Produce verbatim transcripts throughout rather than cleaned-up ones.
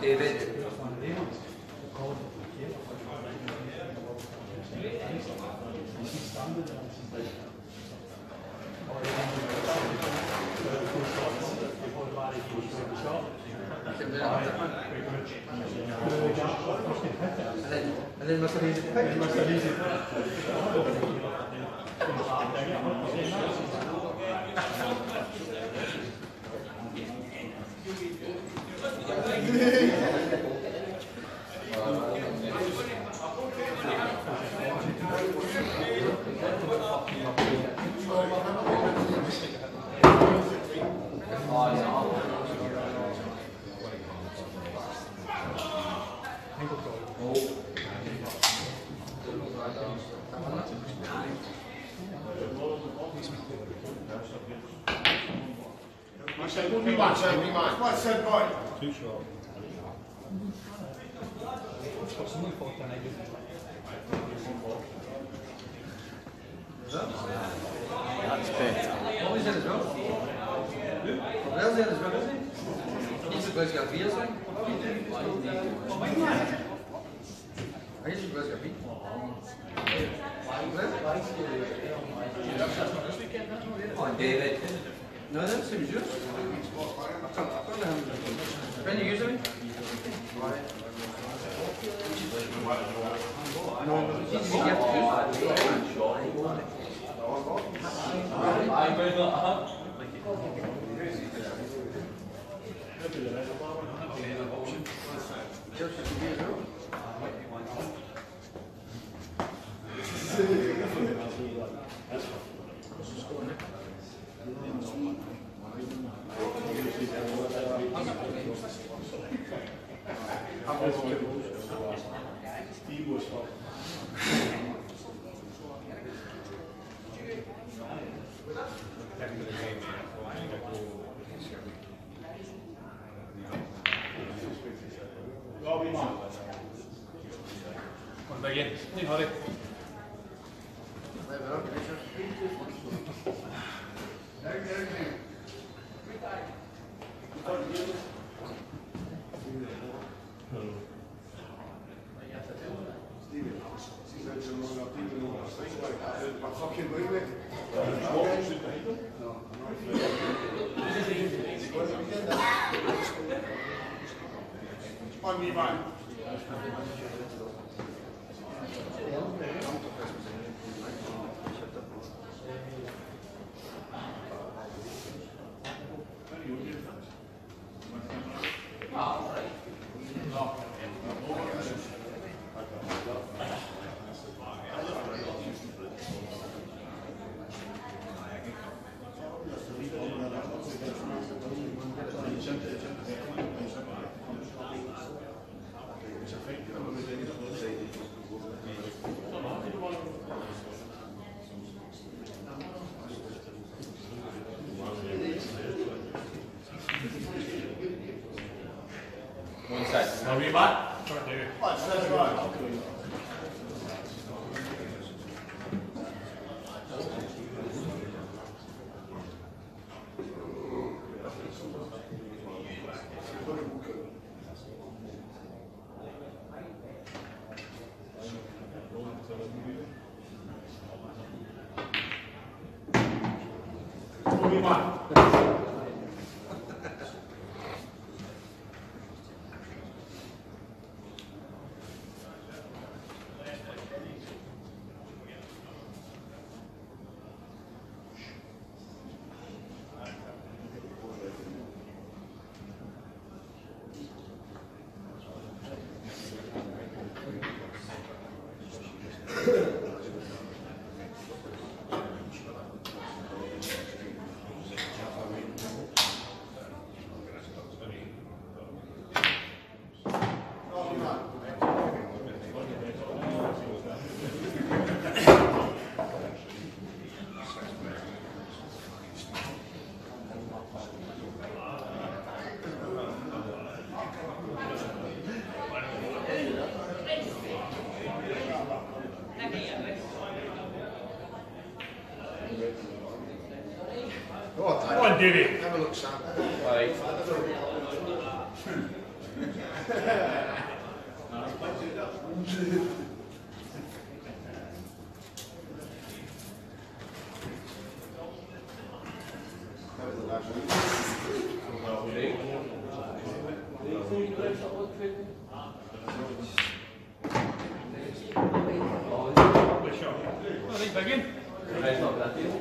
David. And then must have used it. Must have used it. Too short. That's better. What was it as well? Wel zijn as well, isn't it? Niet zo got vier zijn. Hij is zo got vier. Oh, David. No, that's him, juist. Ben je using? No, iets die je hebt Begin. Nu har det. One side. Are we back? That's right. Are we back? Oh, Come on, Davey. have a look, Sam. Right. I think begin. Hij snapt dat niet.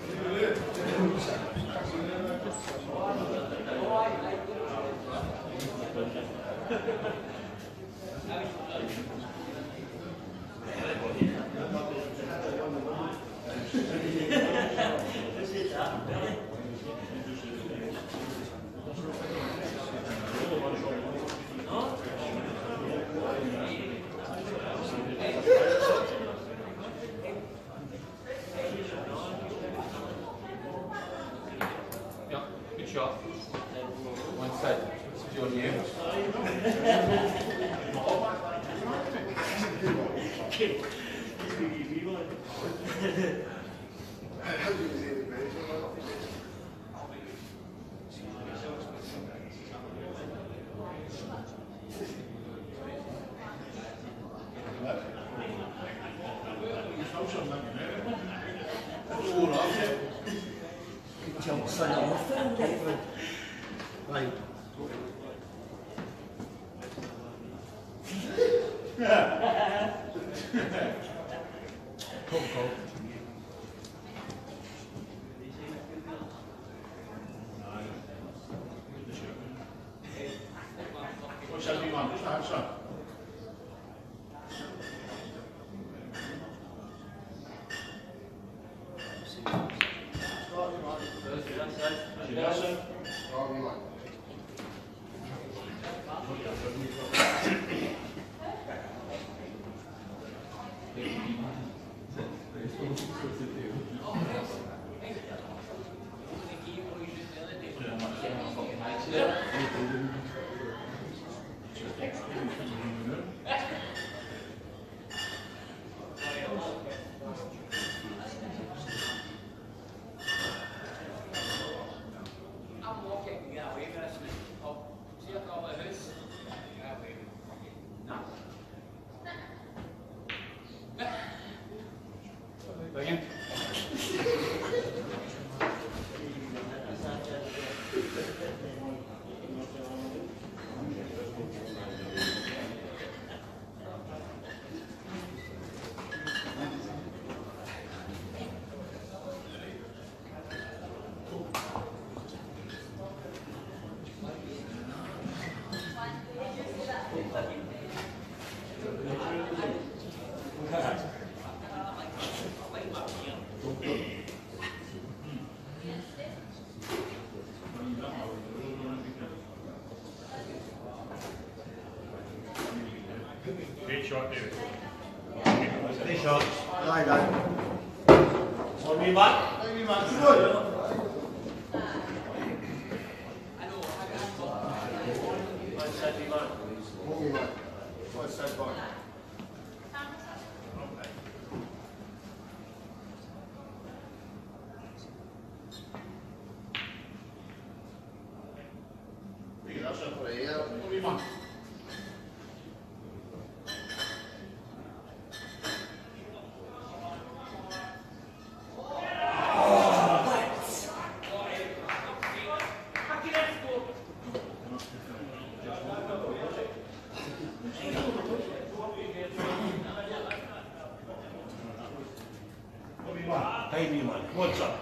Yeah, good shot. One side. John Hughes. Begin. Great shot, David. Three shots. Lie down. One me back. One me back. Good. One side me back. One me back. One side back. That's it for a year. One me back. Hey, me man, what's up?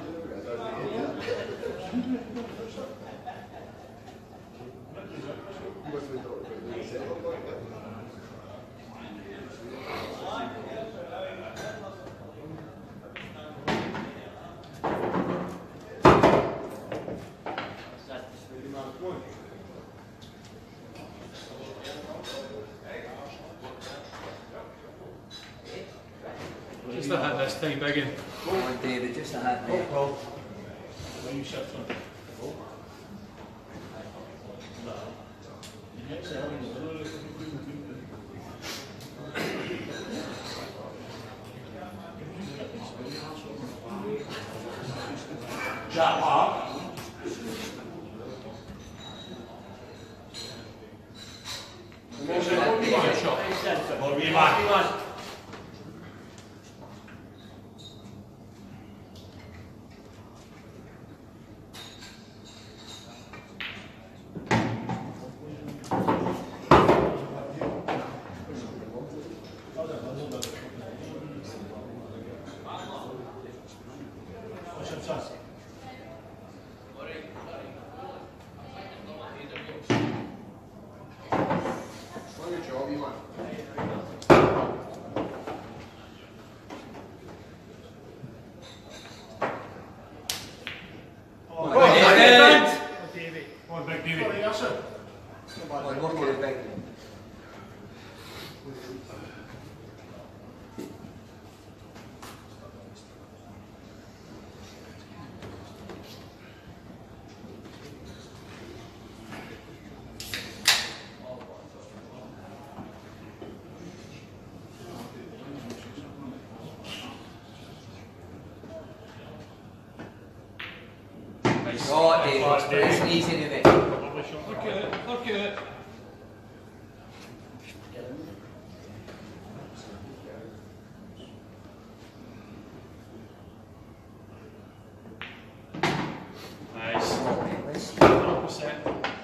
Just a hit this time, begin. One David, just a hat, mate. When you shut front. Jab hard. shot. What do you want? Oh, David, it's easy in it. Lovely shot. Look at it, look at it. Nice. one hundred percent.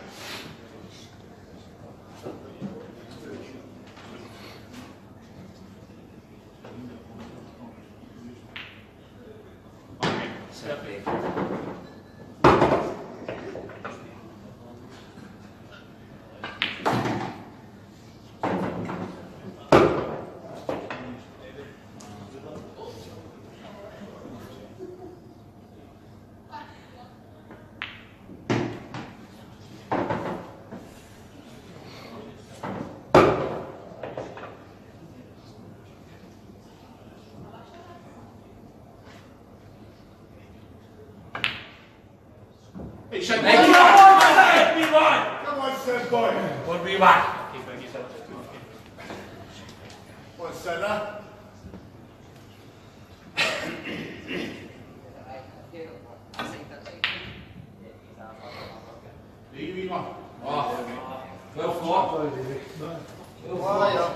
Okay, step it. Hey, shake Thank Come you. on, everyone! Come on, Sam boy. What do we want? Keep it, keep it. One centre. Leave one. Oh, well fought. Oh, yeah.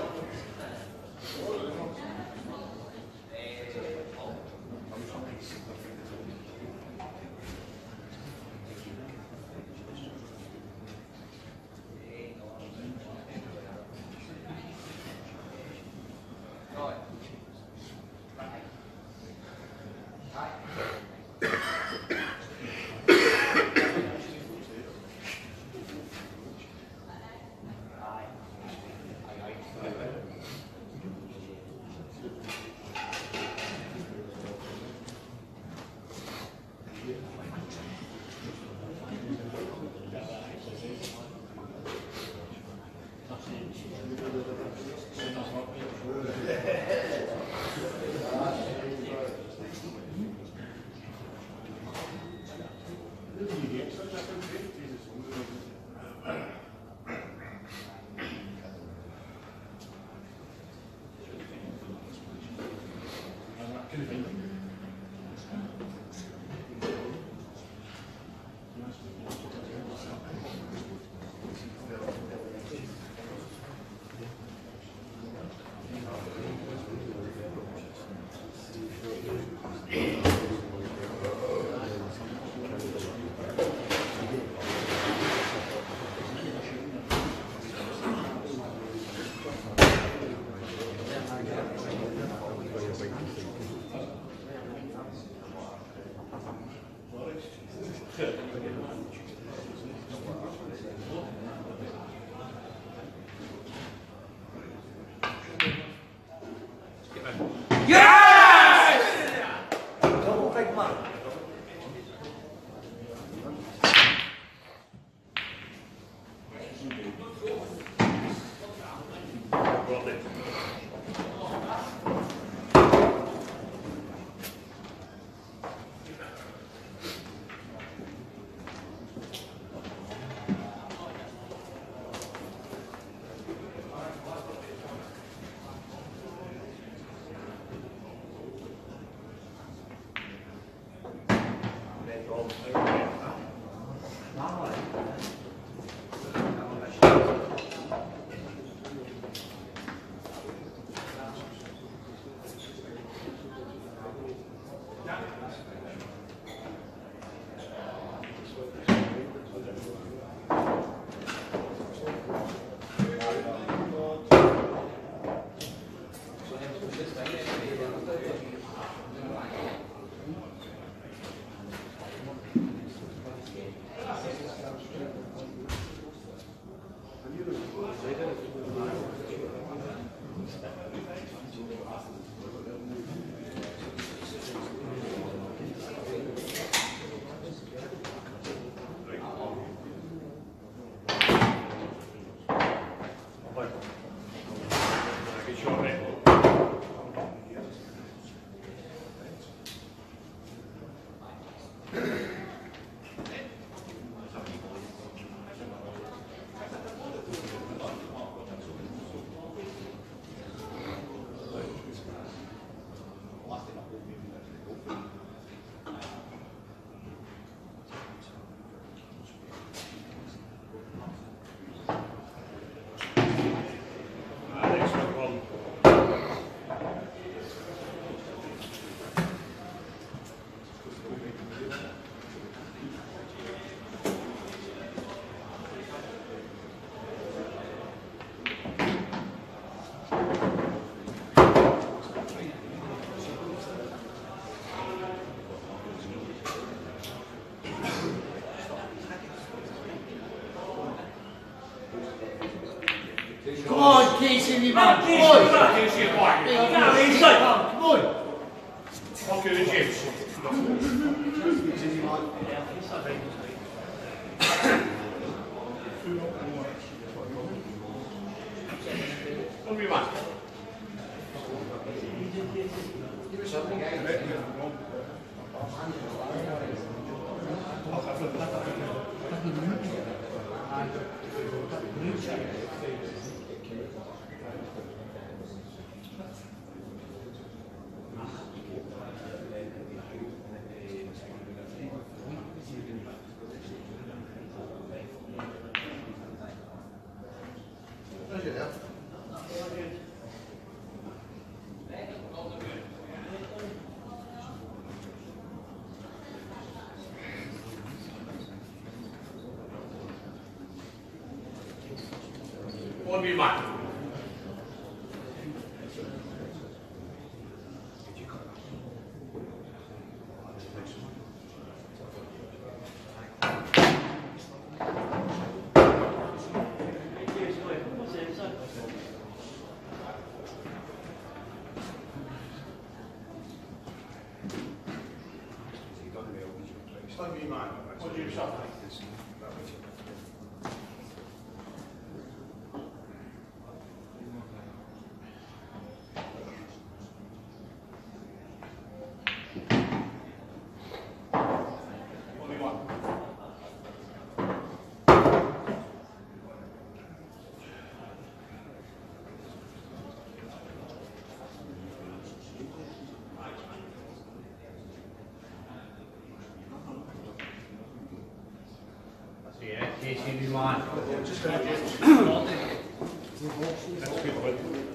Come on, Casey, you man. Come on. Casey, you're back. Come inside. Come on. Okay, the James. Come here, man. Give me something. One be man. One be man. What do you shot like this? Casey, do you want? Just gonna get. That's good, but.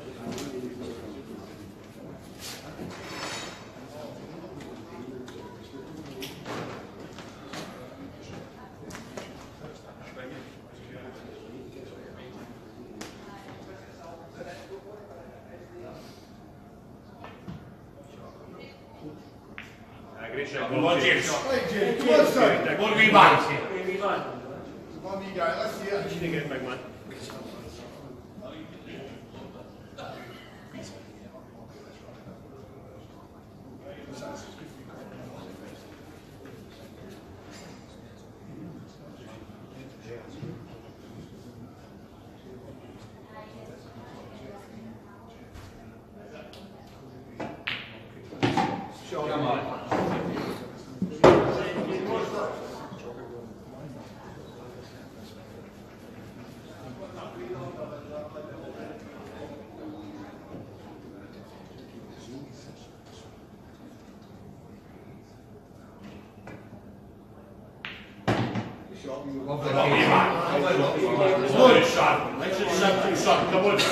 Come on, James. Hey, James. Come on, son. One be man. Come on, you guys. Let's see it. You think it's big man? Come on. One be man. Good shot. Let's just shot two shots. Come on.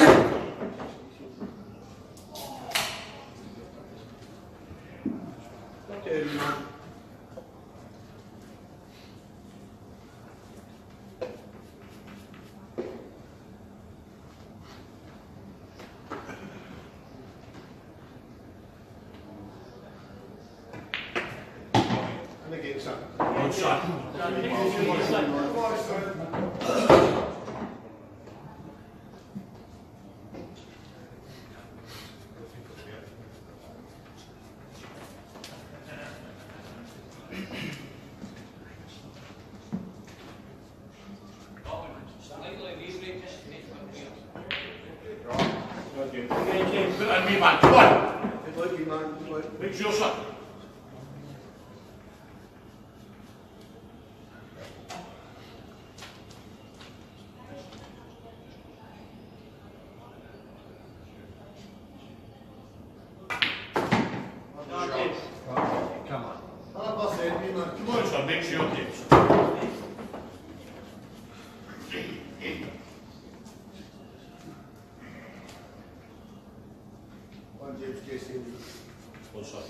Okay, man. And again, son. One shot. And me man. Come on. Good work, you man. Good work. Make sure shot. Come on. I'll pass it, you man. Come on. Good shot. Make sure, James. One, James, Casey. One shot.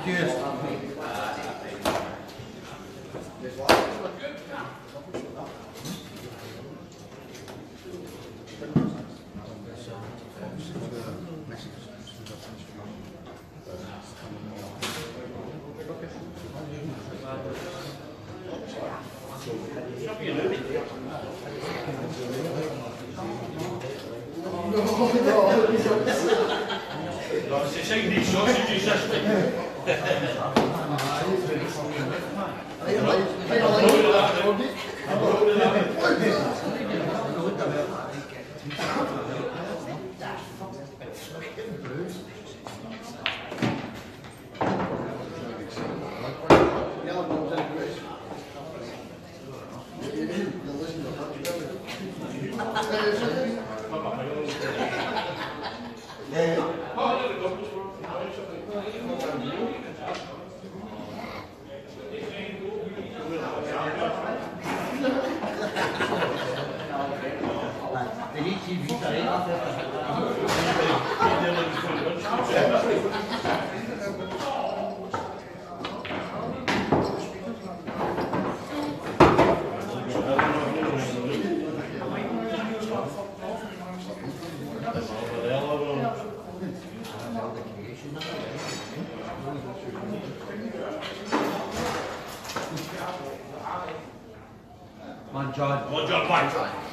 Good. Se sei di sausage, sausage. Come on, John. Buon John, vai.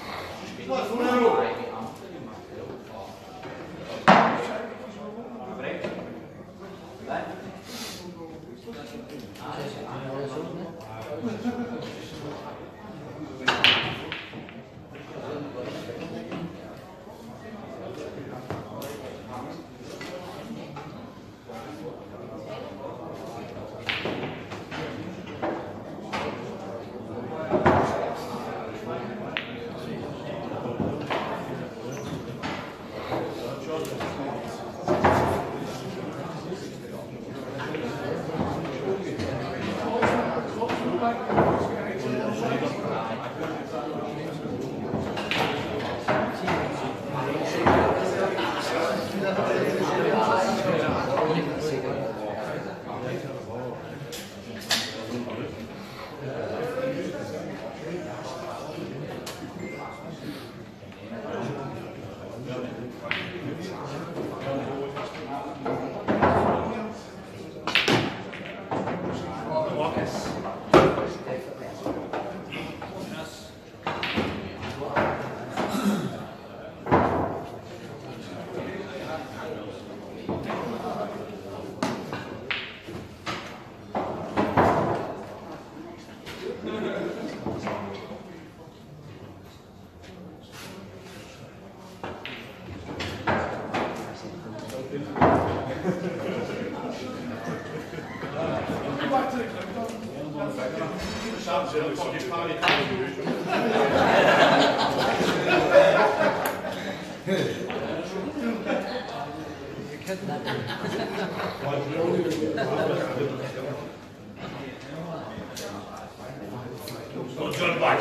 Buon John, vai.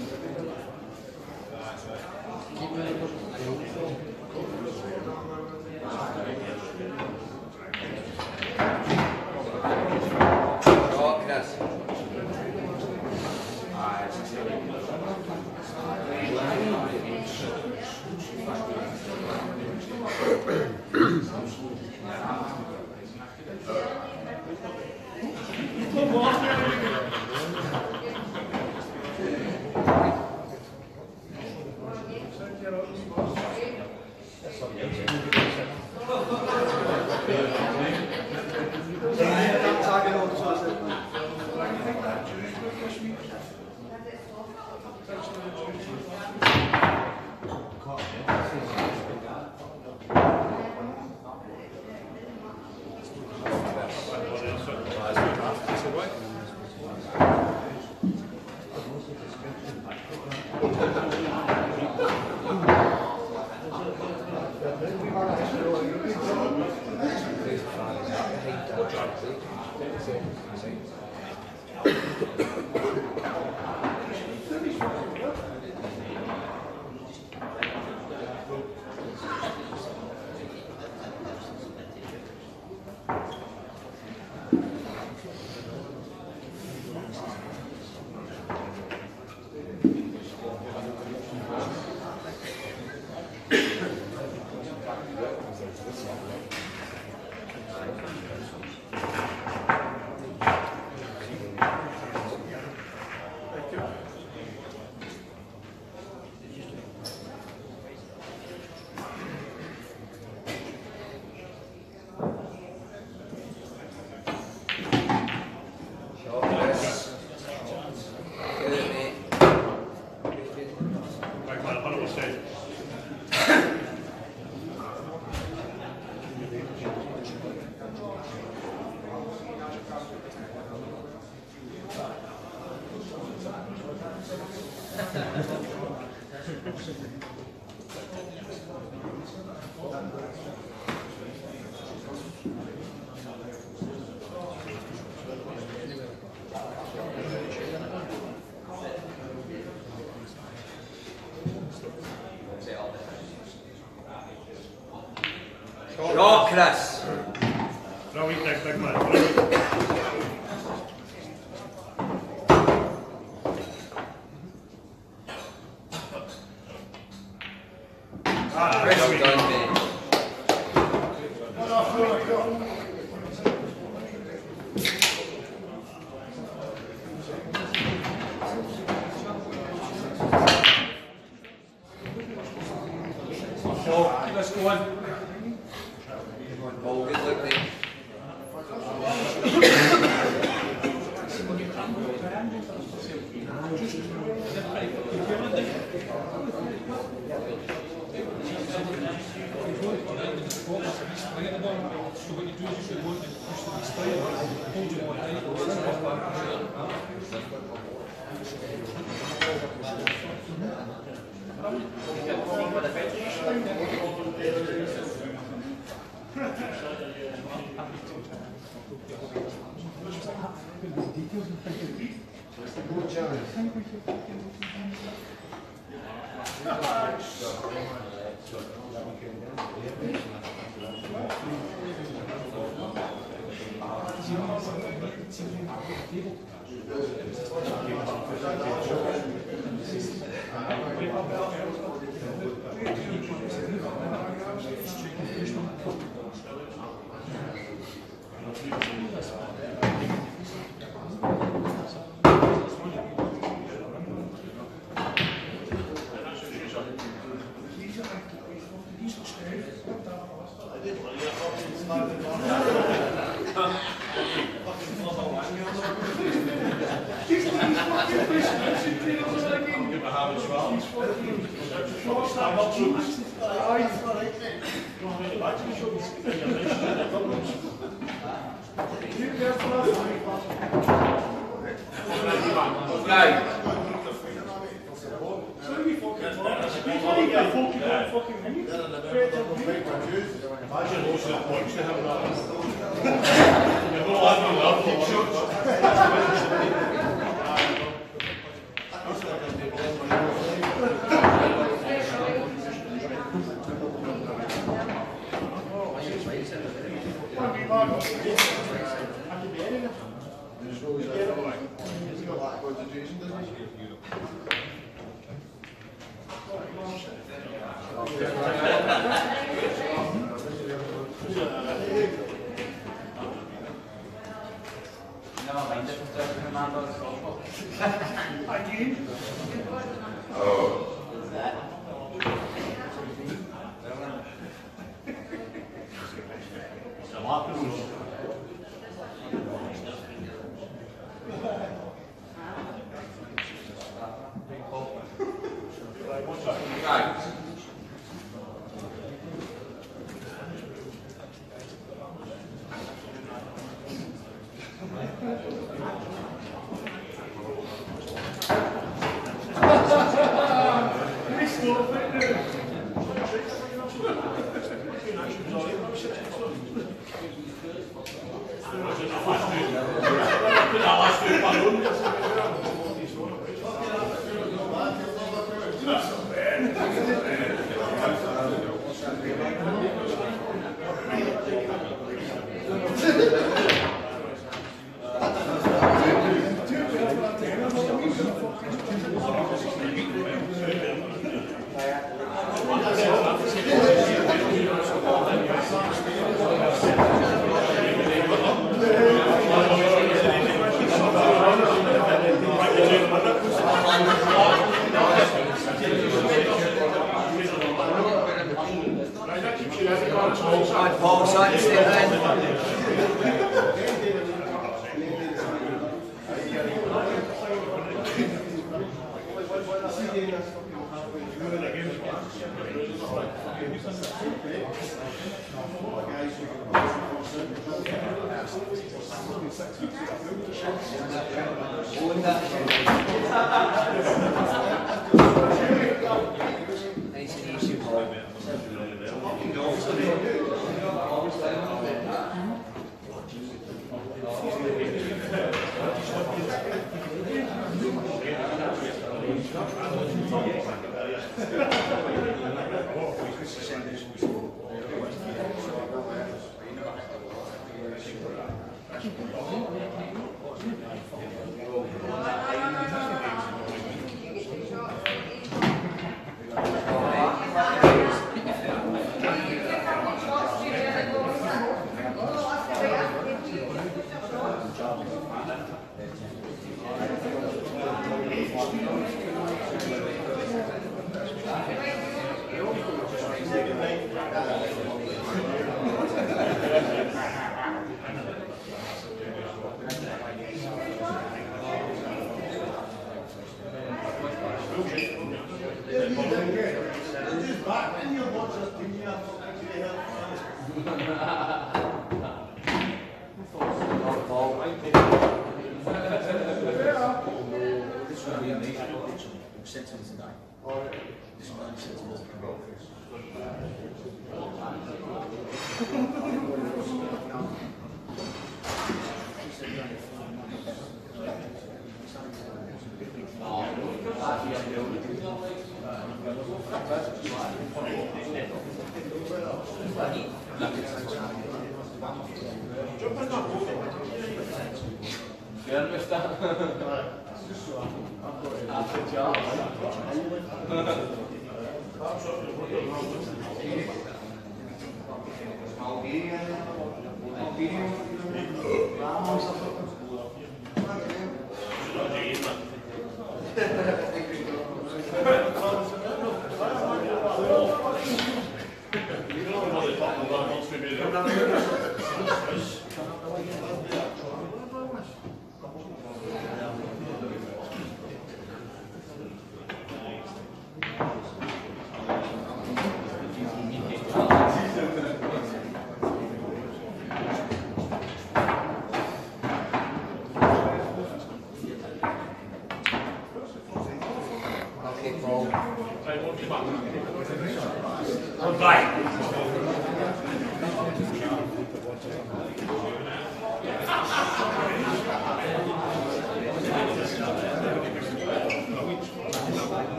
Keep Short cross. Short cross. Throw it back, back, man. Throw it. Ah, Press throw it. done, mate. Oh, let's go on. Oh, good luck, mate. Jason, doesn't he? No, ma in definitiva me mando il scopo. Aqui. Right, Paul, side sit then. Nice and easy, Paul.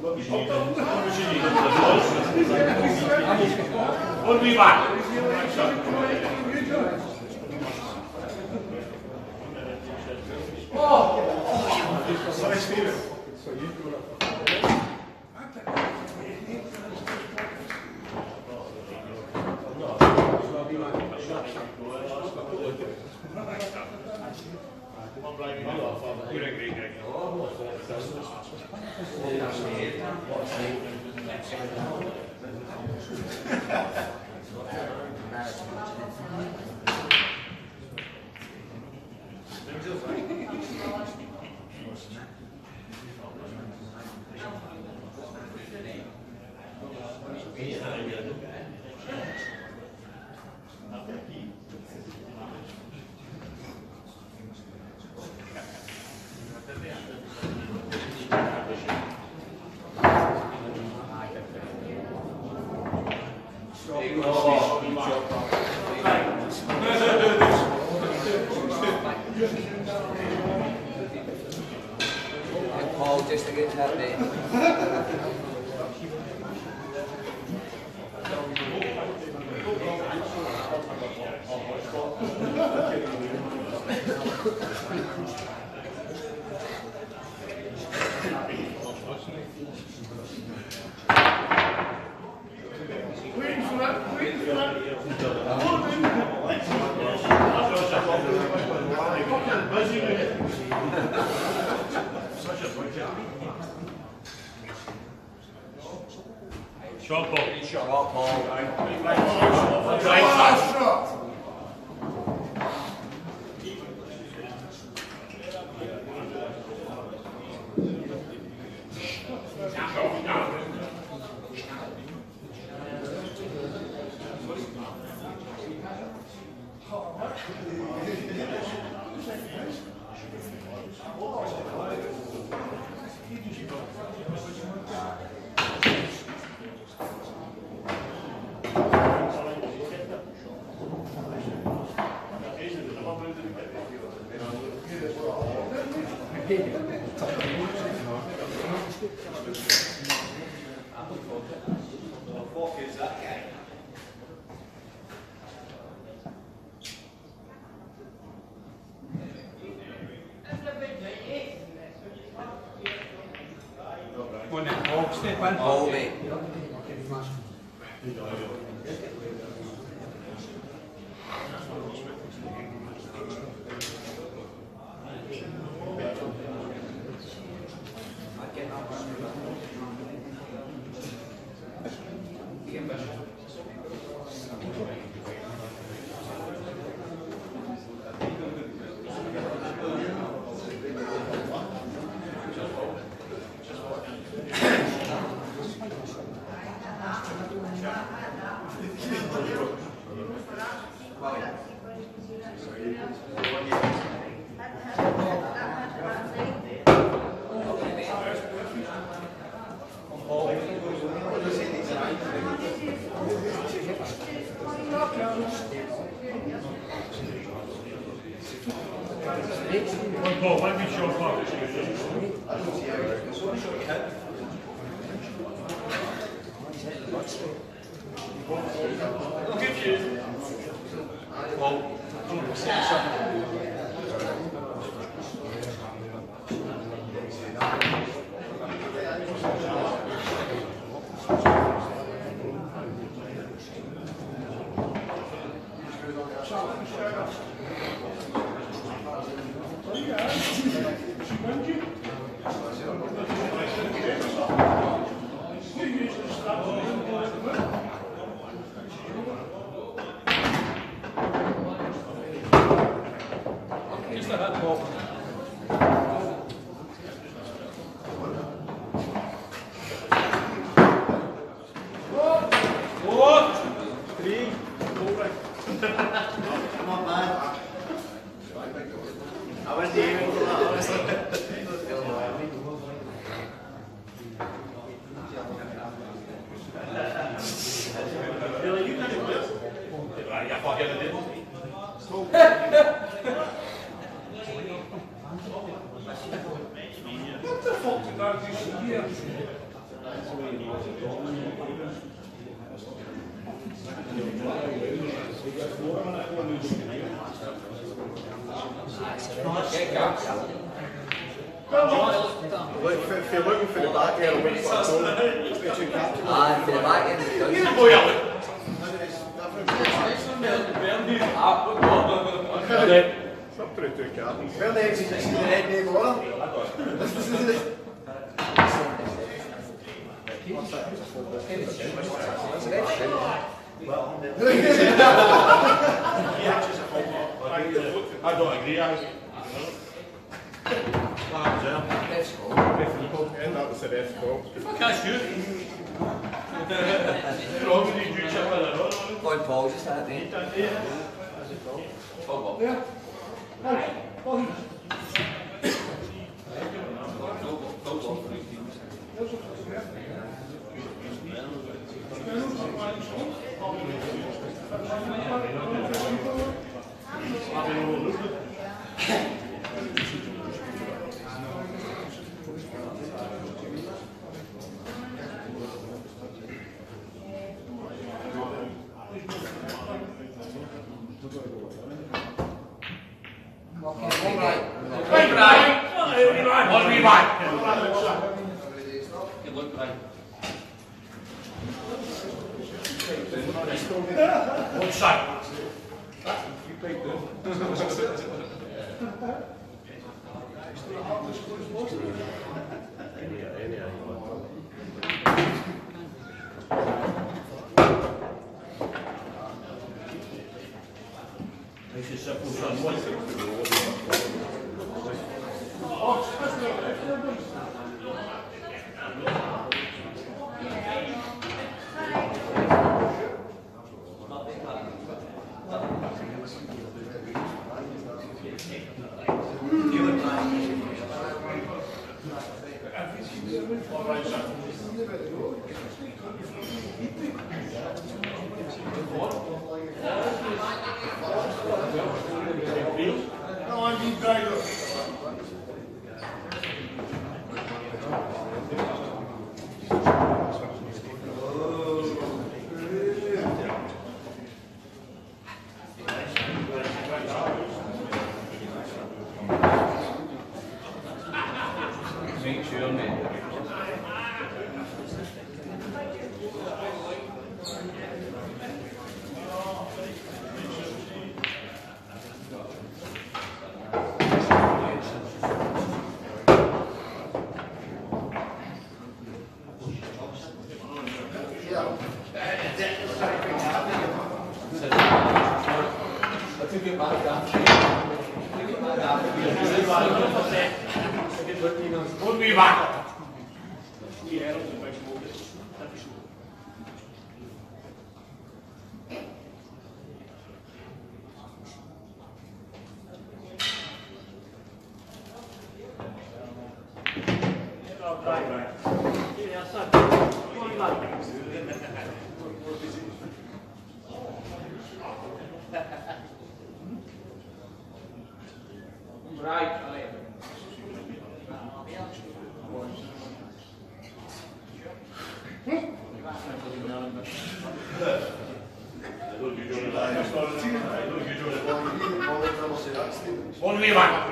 We'll be back. Sorry, Stephen. Paul, just to get that bit. Short ball. Shot Paul. Right side. Hold me. One ball, one big short ball. Look, if if you're looking for the back end, it looks like a goal. It's two captains. Ah, for the back end, it's good. It's up to the two captains. Where the exit is the red name on them? I don't agree, I was. Let's go. And that was the ref call. I can't shoot. Probably do chip with a run. Going Paul just had it. Yeah. Would be back. One way back.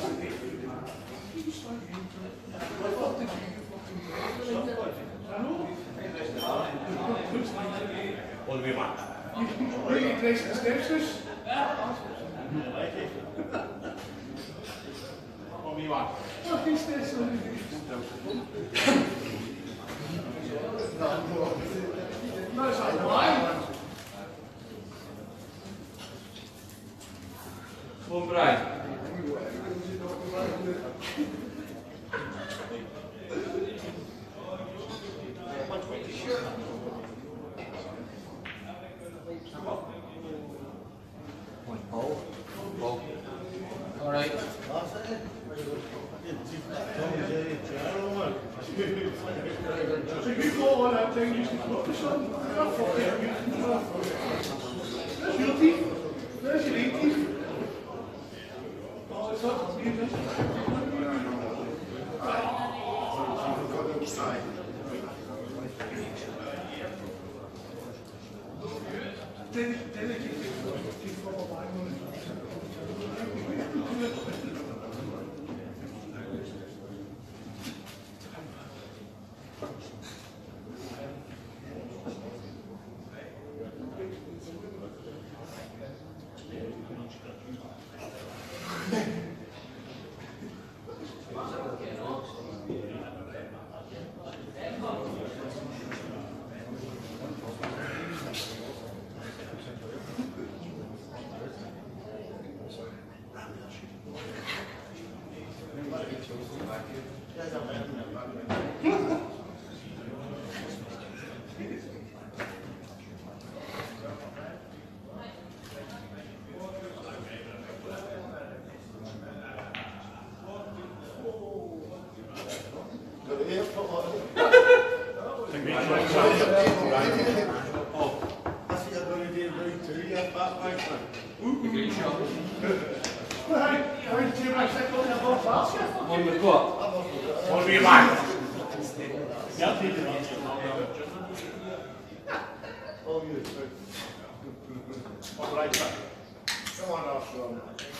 One way back. Really place the steps. One way back. No, it's like why? One bright. Paul. Paul. All right. So you go on that thing, you should focus on. There's your teeth. There's your teeth. Oh, it's not. One be back. Oh, you. All right, sir. Come on, Armstrong.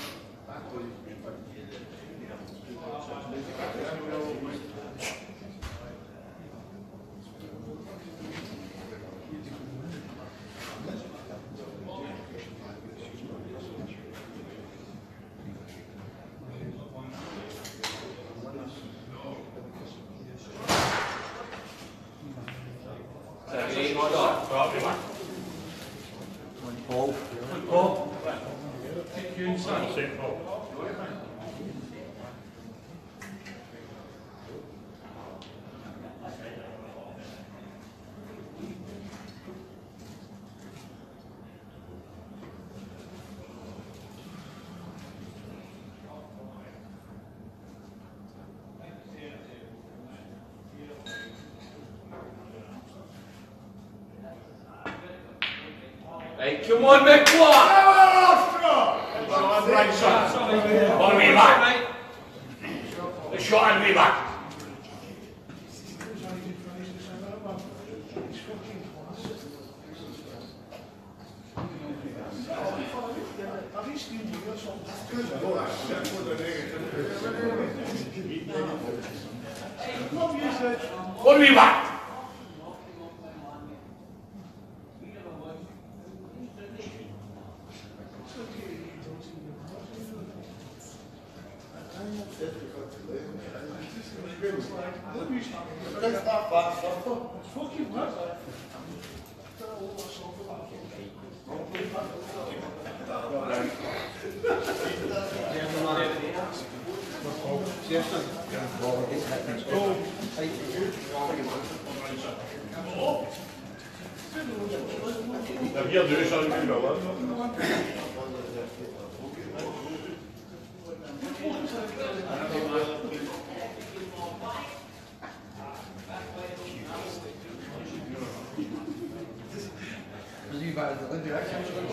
Paul. Paul. You inside, Saint Paul. Hey, come on, make one! One right side. One way back. The shot and way back. One way back. That's not fast, so. Fucking what? Dat hier dus al niet wel. Wie war das? Direkt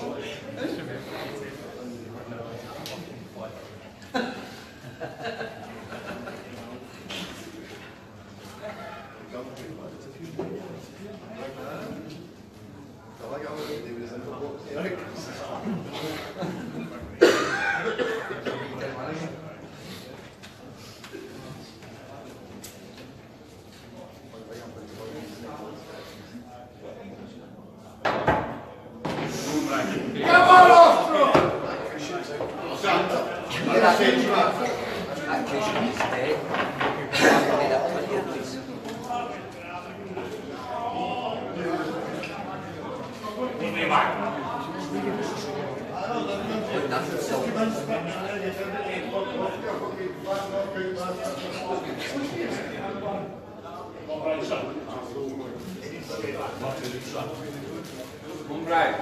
Right.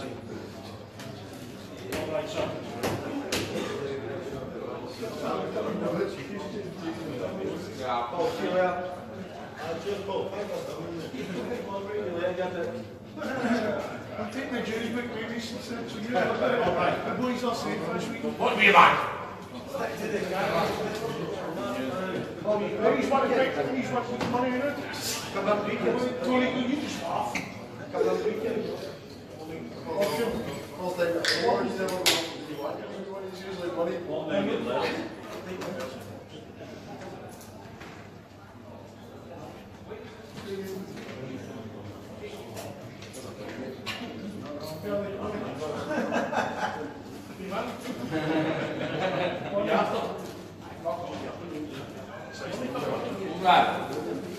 All right, sir. Ja, Paul, zie je wel. I think the Jews make maybe some sense of you. The boys are saying first week. What do you like? He's want to take he's want to put money in it. Come on, weekend. Tony, you just laugh. Come on, weekend. Altijd awards hebben we is usually money. Right.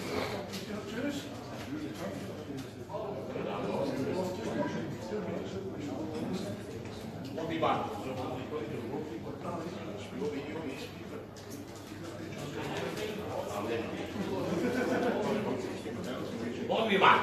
What do you want? What do you want?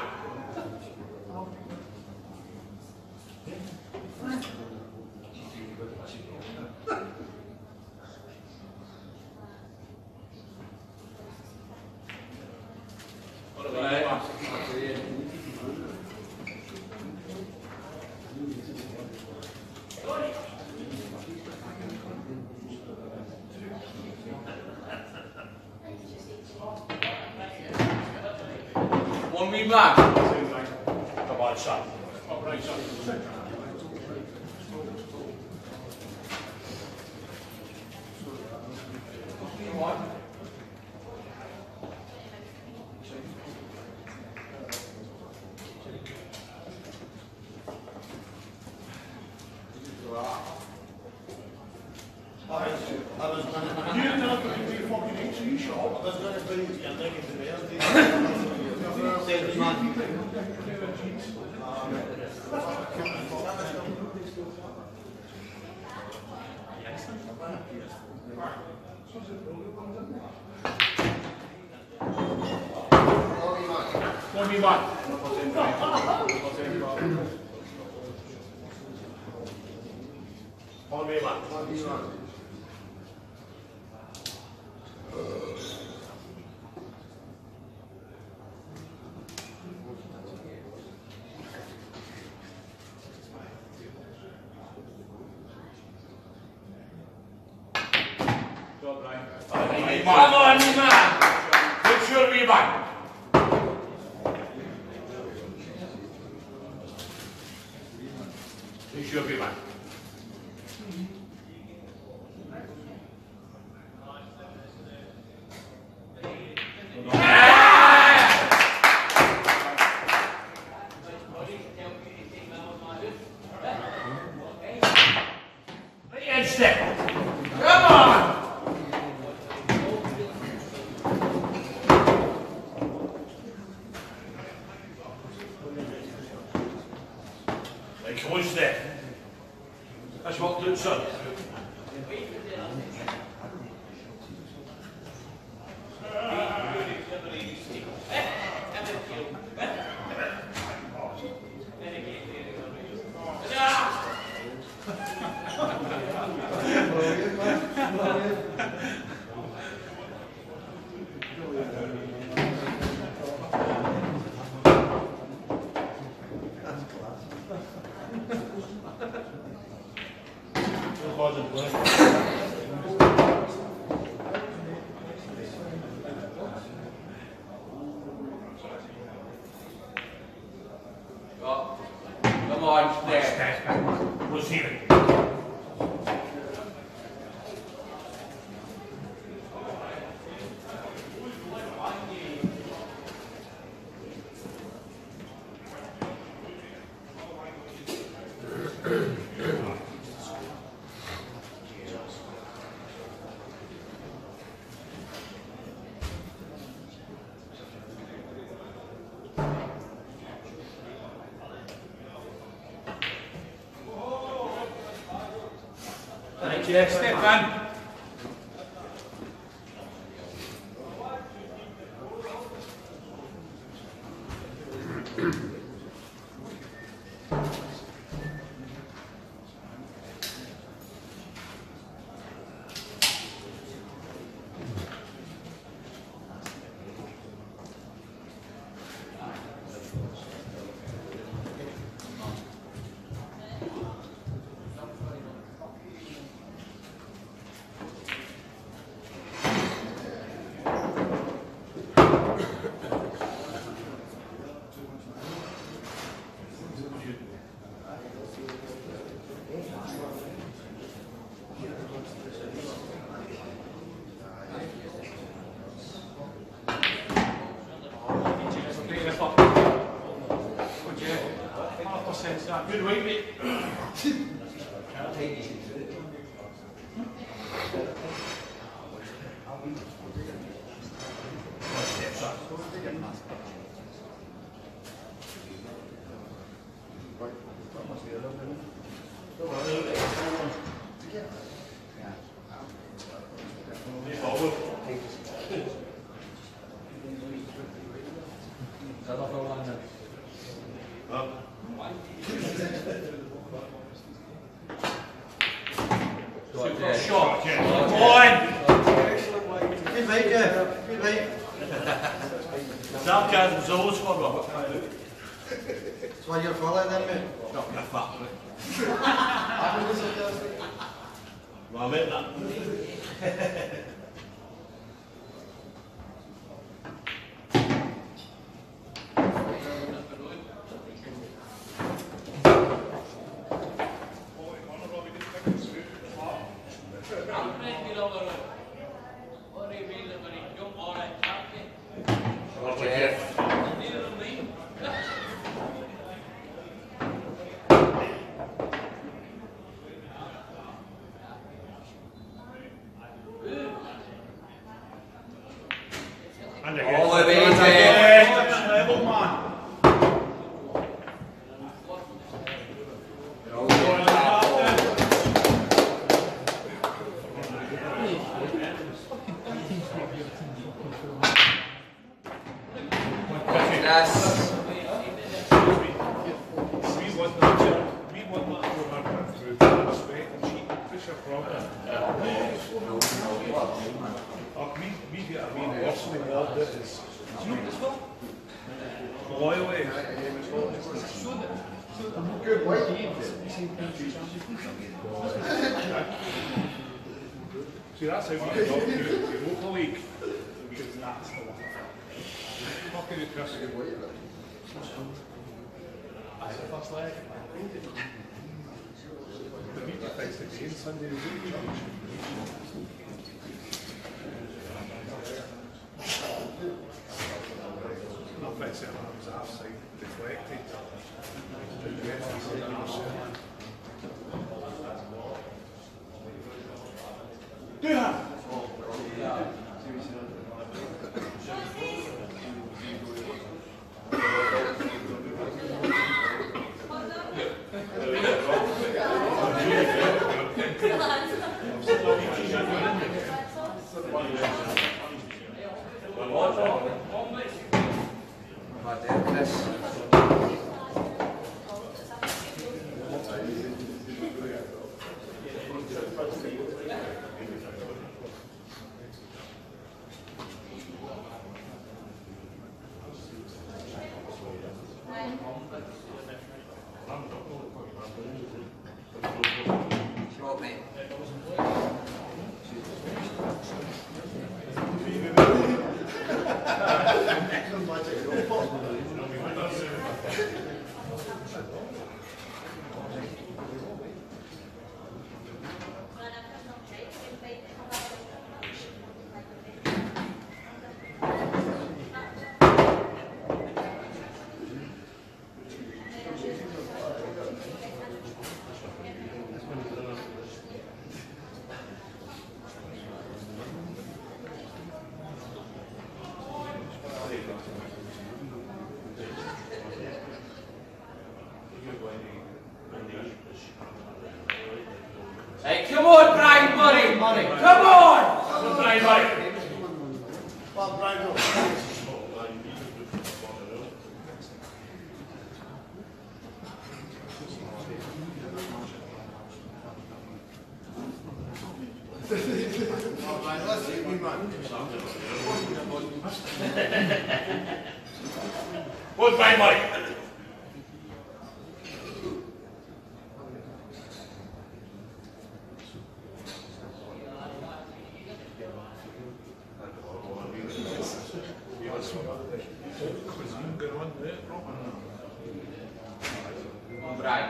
One we match. Come on, son. All right, son. You didn't know that you'd be a fucking inch, are you sure? Dat is wel een beetje aan denken te What do you want? What do you want? Come on, man. Make sure we buy. Make sure we buy. Step. Come on. Like one step. That's what good son. Come on, there. Receive it. Thank you, Stefan. Good week, mate. Shot, Come on! Good mate, Jeff. Good mate. Sarcasm's always for Robert. That's why you're following then, mate. Not my fat, mate. Well, mate, that. And again. All the way, Again. Jeff. Level, man. Yes. We want that, we want that to run through this way and she can push her problem. Oh, we, we get a wee worse than what this is. Loyalty. Good weight. See, that's how we get up to your local league. Because that's the one. Fucking you, Chris. Good weight. That's the first leg. The media fights again Sunday week. Not fights it was offside, deflected. Do that. Right there, Chris. Short, mate. Hey, come on, Brian Murray! Murray. Come on! Brian Murray. Well, Brian, look. What's Brian Murray? Brian.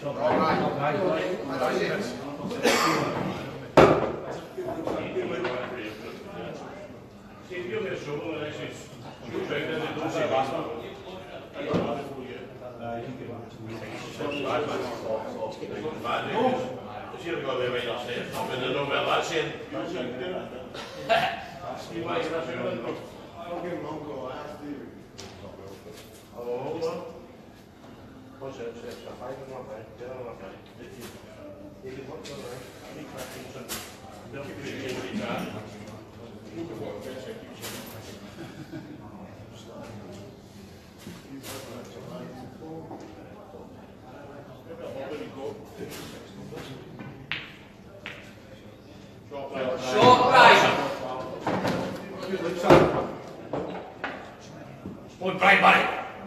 Short right. Point right, buddy.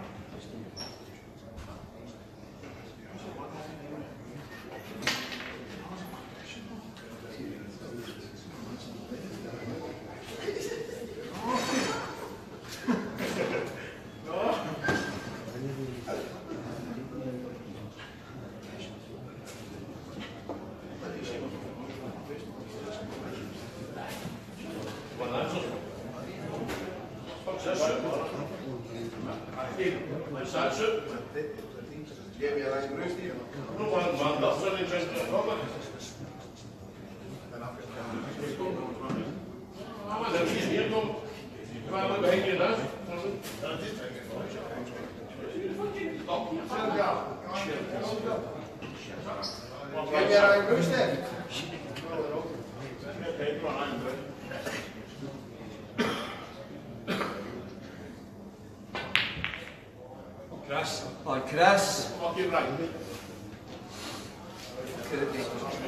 Chris. On Chris. Fucking right. Could it be?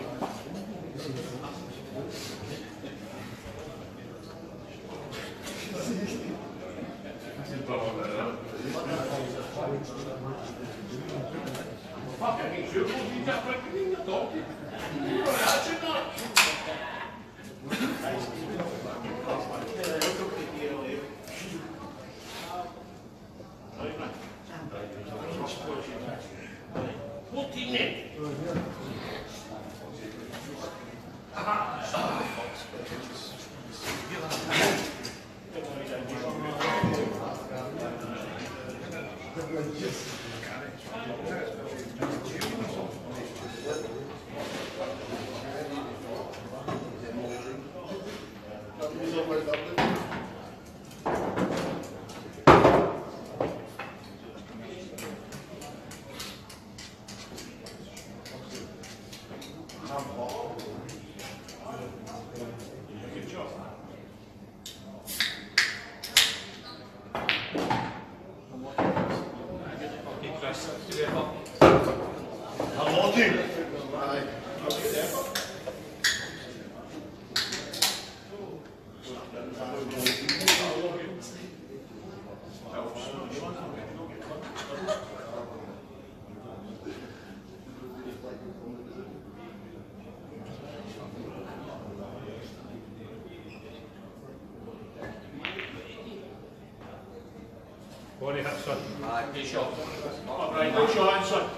Fuck, I mean, sure, you got fucking in the dog. You got that shit now. Body hit, son. Aye, good shot. Right, no shot, son.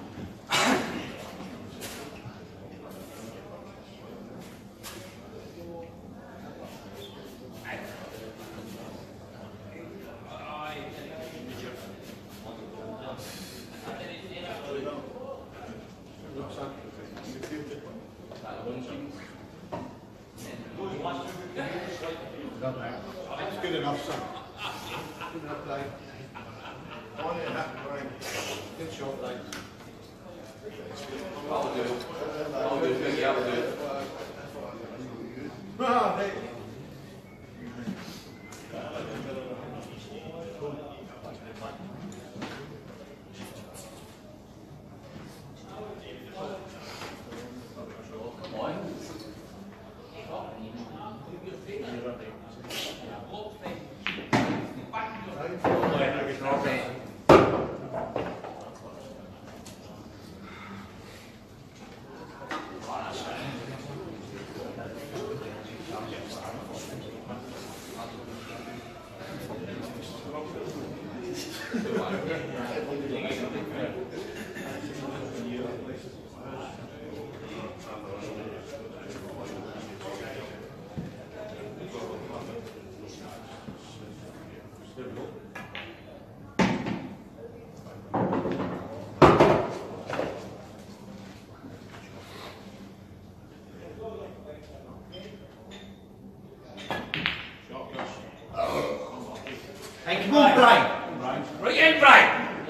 That's good enough, son. Good enough, Dave. On it, right. Good shot, Dave. I'll do it. I'll do it. Yeah, I'll do it. Ah, hey.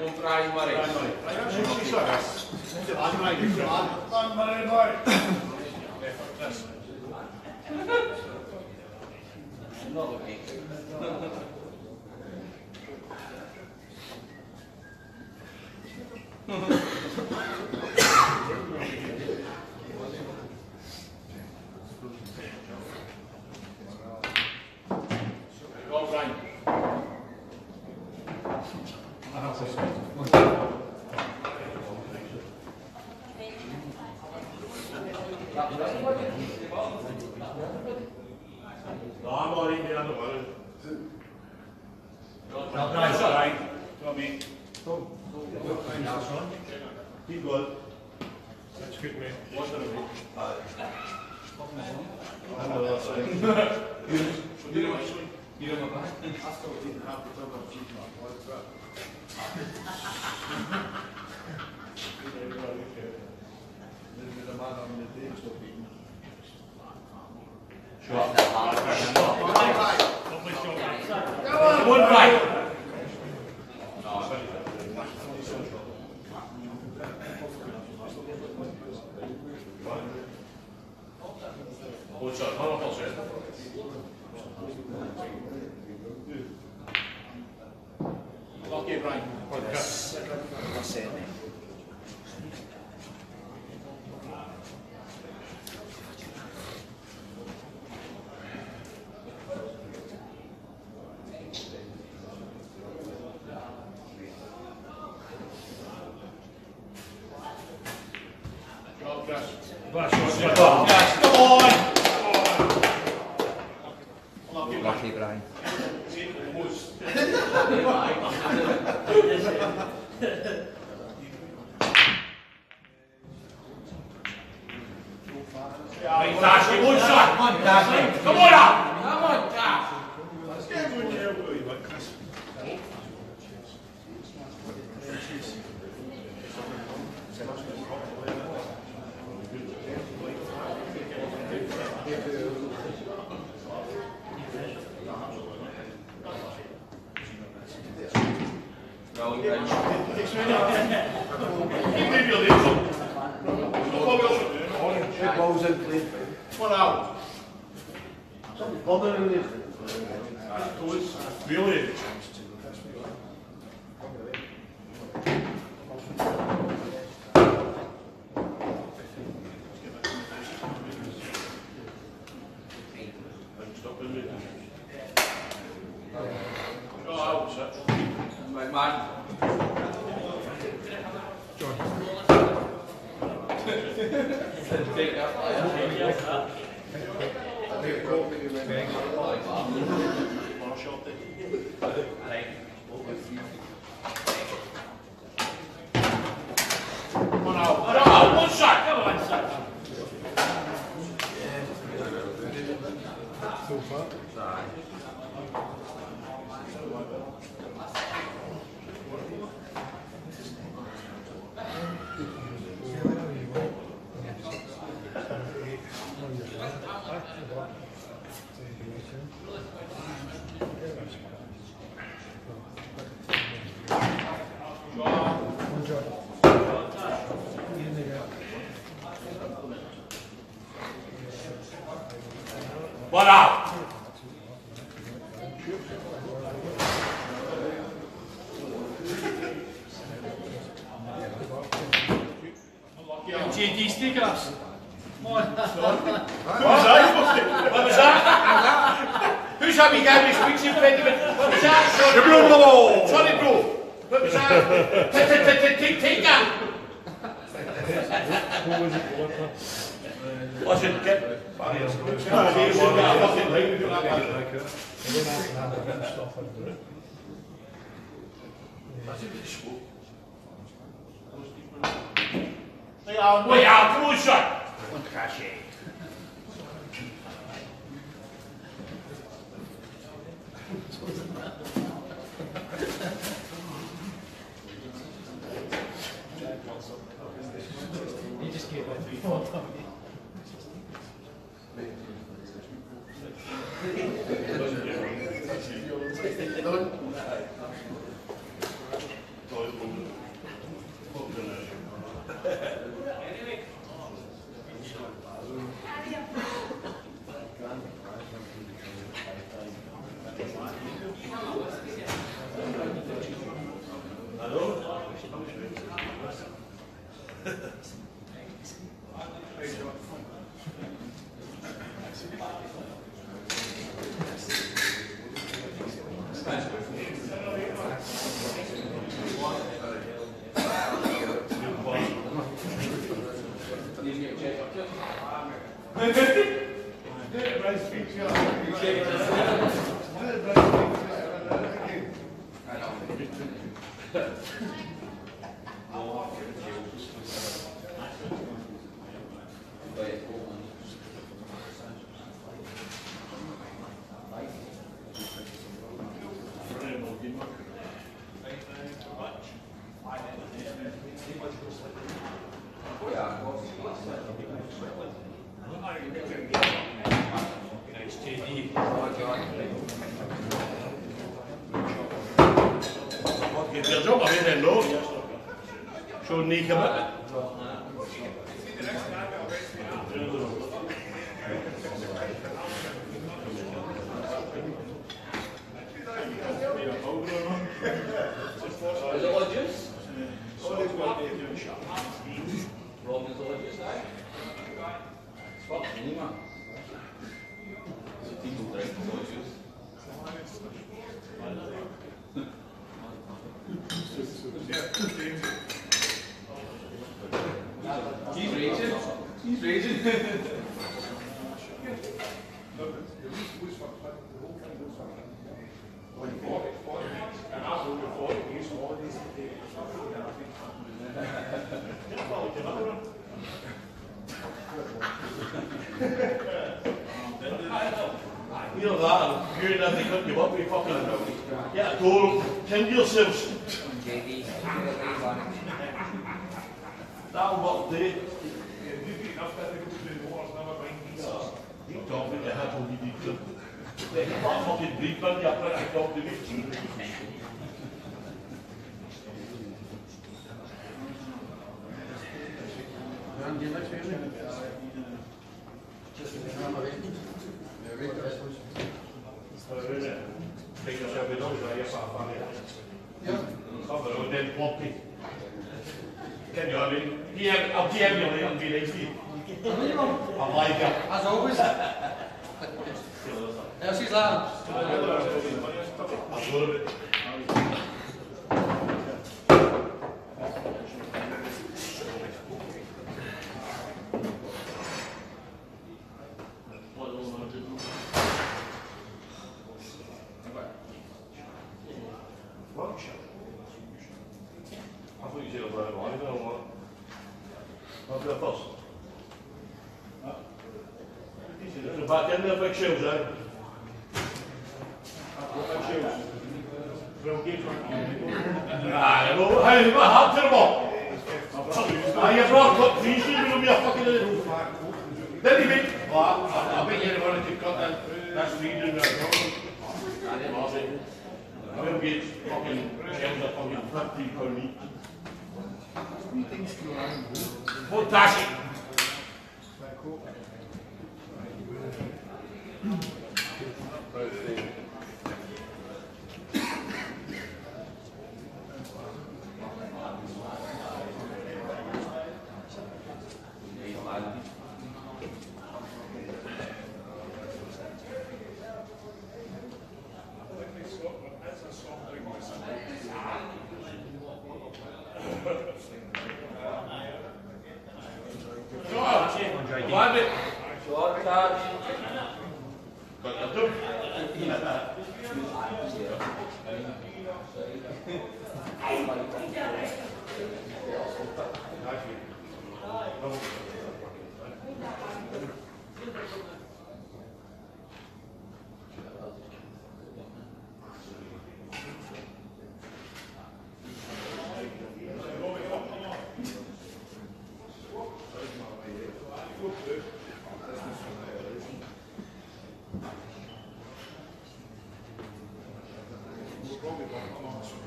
Un try Murray. Go, Brian. No, I'm already in the water. No, Brian. Brian. Come me. Keep going. That's good, mate. What's that about? I know that's right. You know what? You know what? One right. Good shot. Hold on, hold on. Lock it, Brian. That's it. Job, Cash. Flash, flash, Come flash. on. Lock it, Brian. Lucky Brian. See, almost. Right, Tash, one shot. Come on, Tash. Come on up. Come on, Tash. Rolling bench. Keep maybe a little. Big balls out, please. One out. Bothering you. Really? Go out, sir. My man. Take that. One shot there. One out. One out, one shot. Come on, son. One out. J D stickers. Come on. Who's that? What was that? Who's had me going this week's impediment? What was that? You're blowing the wall. Sorry, bro. What was that? Take that. What's it? Get. Way out, come on, shot. One crash. He just gave up before. Done. Your job, I mean, then, no. Show Nick a bit. Is it all juice? Roll is all juice, eh? It's fucking me, man. People drink all juice. He's raging. He's raging. You know that, you're not thinking give up, you fucking get a tour, tend to yourselves. That'll work day. You talk with your head on the deep. They can put a fucking bleep on you, I think I talk to me. Take yourself in those, I guess I'll find it. Yeah. Cover it with them poppy. Can you, I mean, yeah, I'll P M you later and be next to you. I like it. As always. Now she's loud. I'll go to it. I thought you said about it, I don't know what. What's the first? There's a back end there, big shells, eh? Big shells. Well, give Ah, you know, how you got hard to the ball? Ah, you brought cut trees, you will be a fucking. Then he made. Oh, I bet you wanted to cut that. That's reading that. We'll get fucking shells up on your fifty per meat. Fantastic. Short touch. But I don't.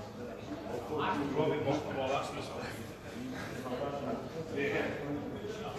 Robin, well, that's this one. Yeah.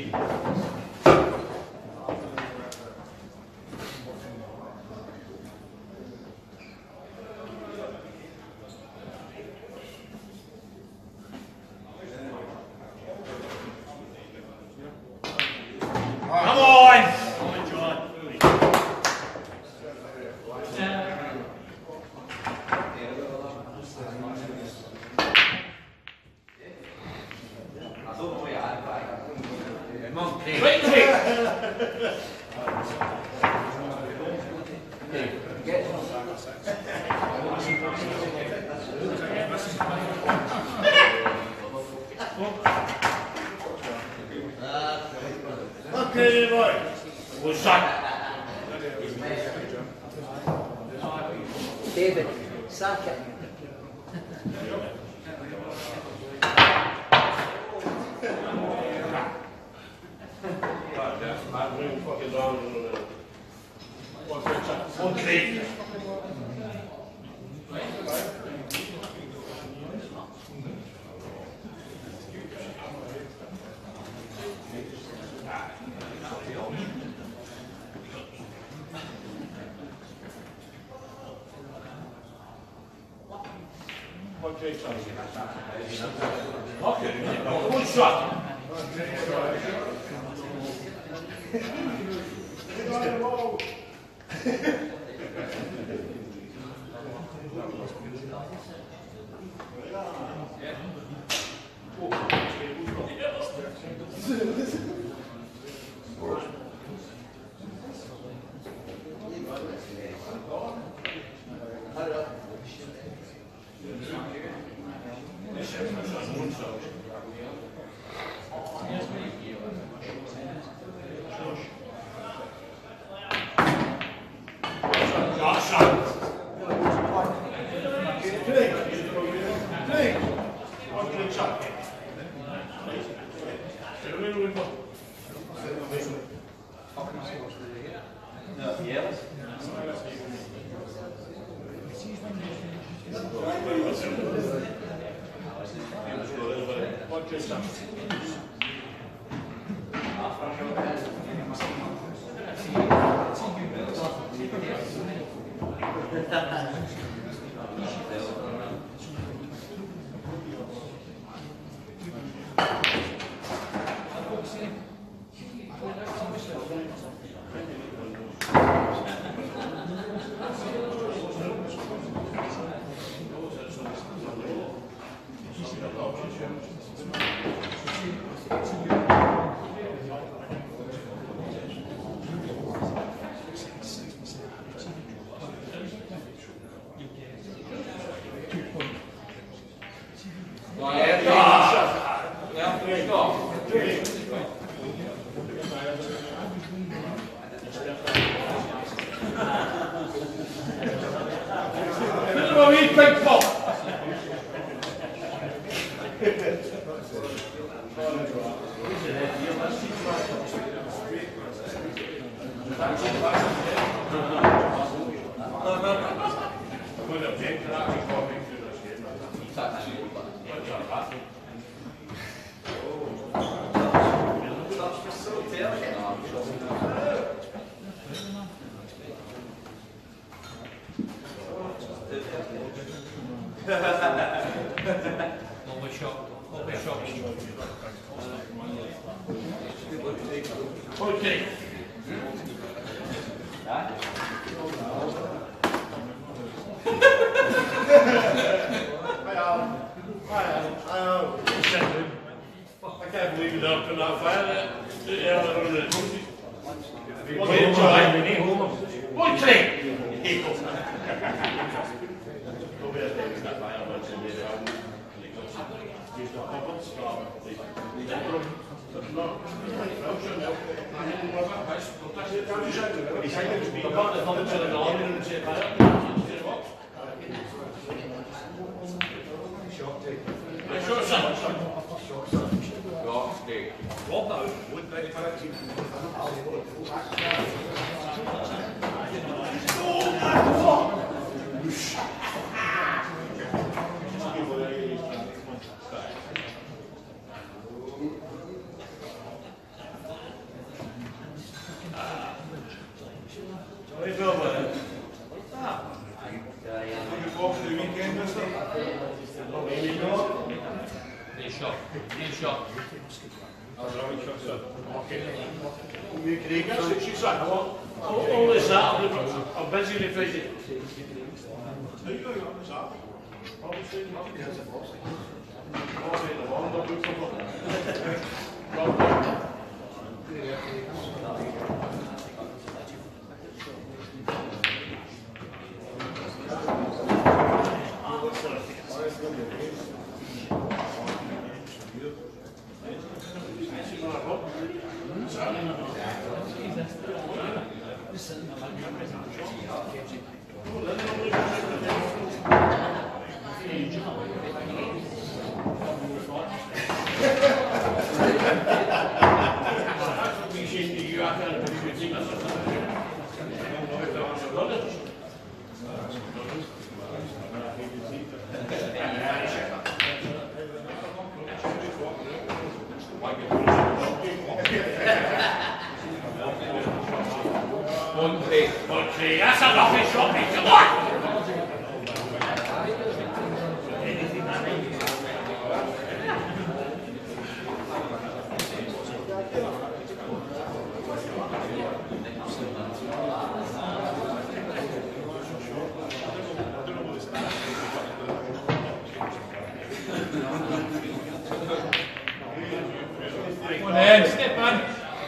Come on! Monkey. Great kick! Okay, boy. Good shot. David, sack it. I'm really fucking down a little bit. Okay. Okay, good shot. Okay. I can't believe you don't come out fire. Yeah, I don't know. Okay. shot. In shot. Okay. That's it, she's like, all, all this out, I'm busy in the Friday. There you go, you're on this out. Obviously, there's a box. That's a lovely shot, mate. Come on! Come on then, step on.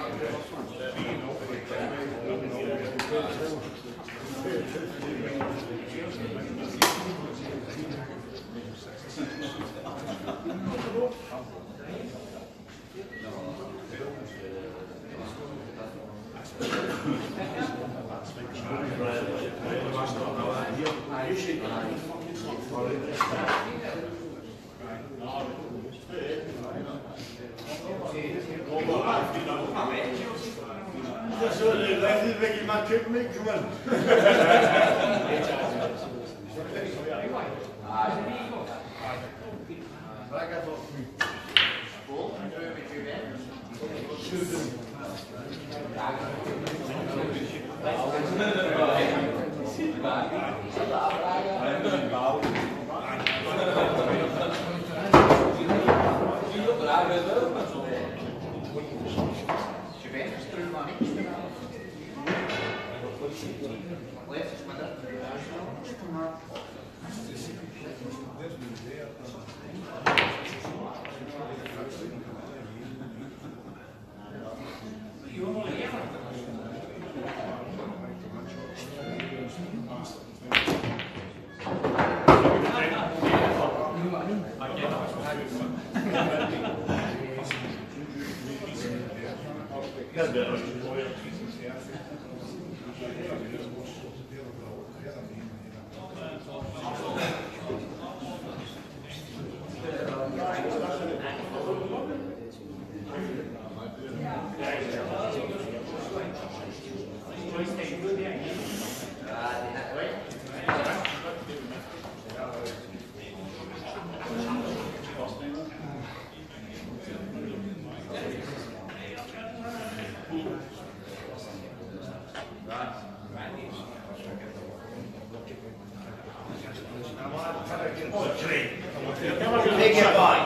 Take it by.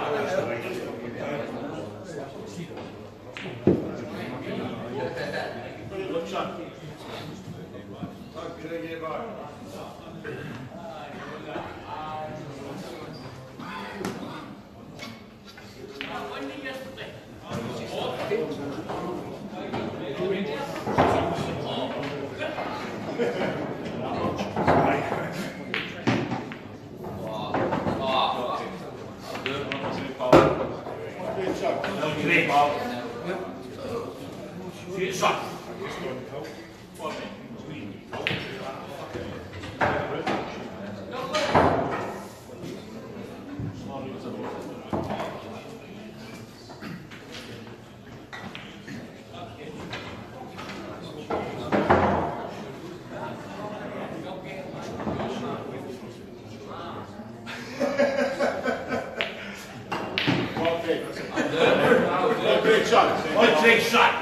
Great shot. One great shot.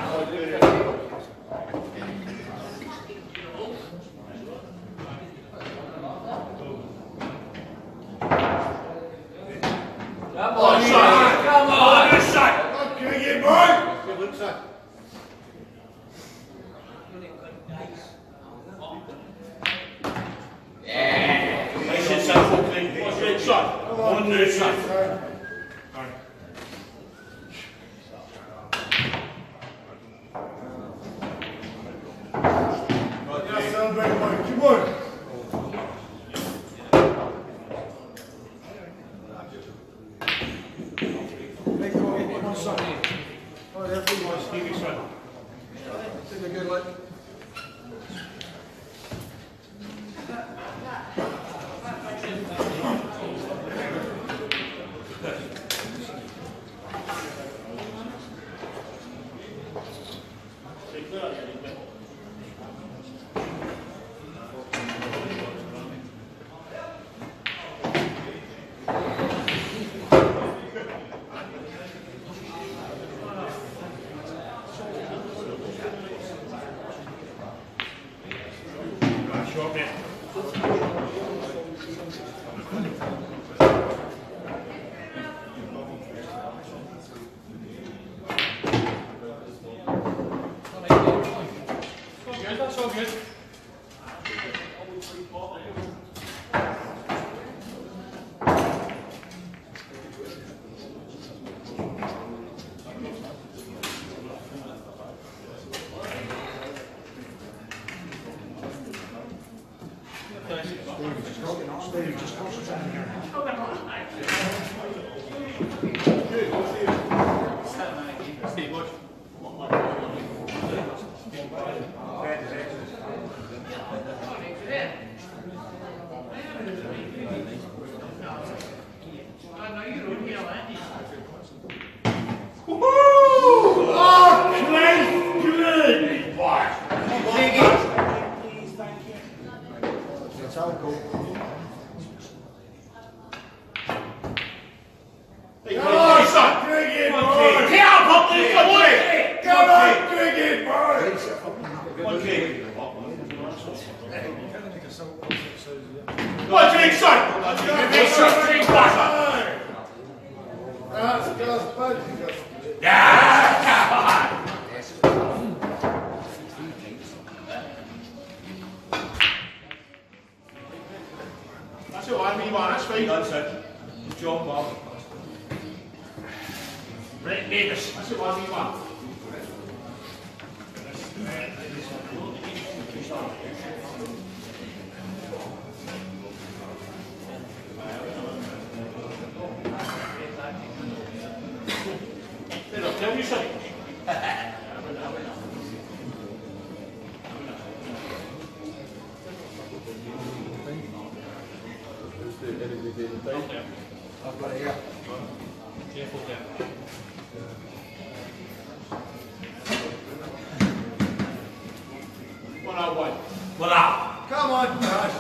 Come on, shot. son. One new son. Yes, celebrate, boy. Come on. Make go eight one son. Oh, there we go. Stevie son. Take a good look. Short man. That's all good. Steve, just concentrate on here. Steve, watch. That's how it goes. Come on, son. Drink it, boy. Get out, Popley. Come on. Come on, drink it, boy. One kick. One kick, son. Make sure drink back. That's just bad. Yeah, come on. That's it, one v one. That's fine. That's it. John Bob. Rick Davis. That's it, one v one. Tell me something. I've got it here. Careful there. One out, one. One out. Come on, Josh.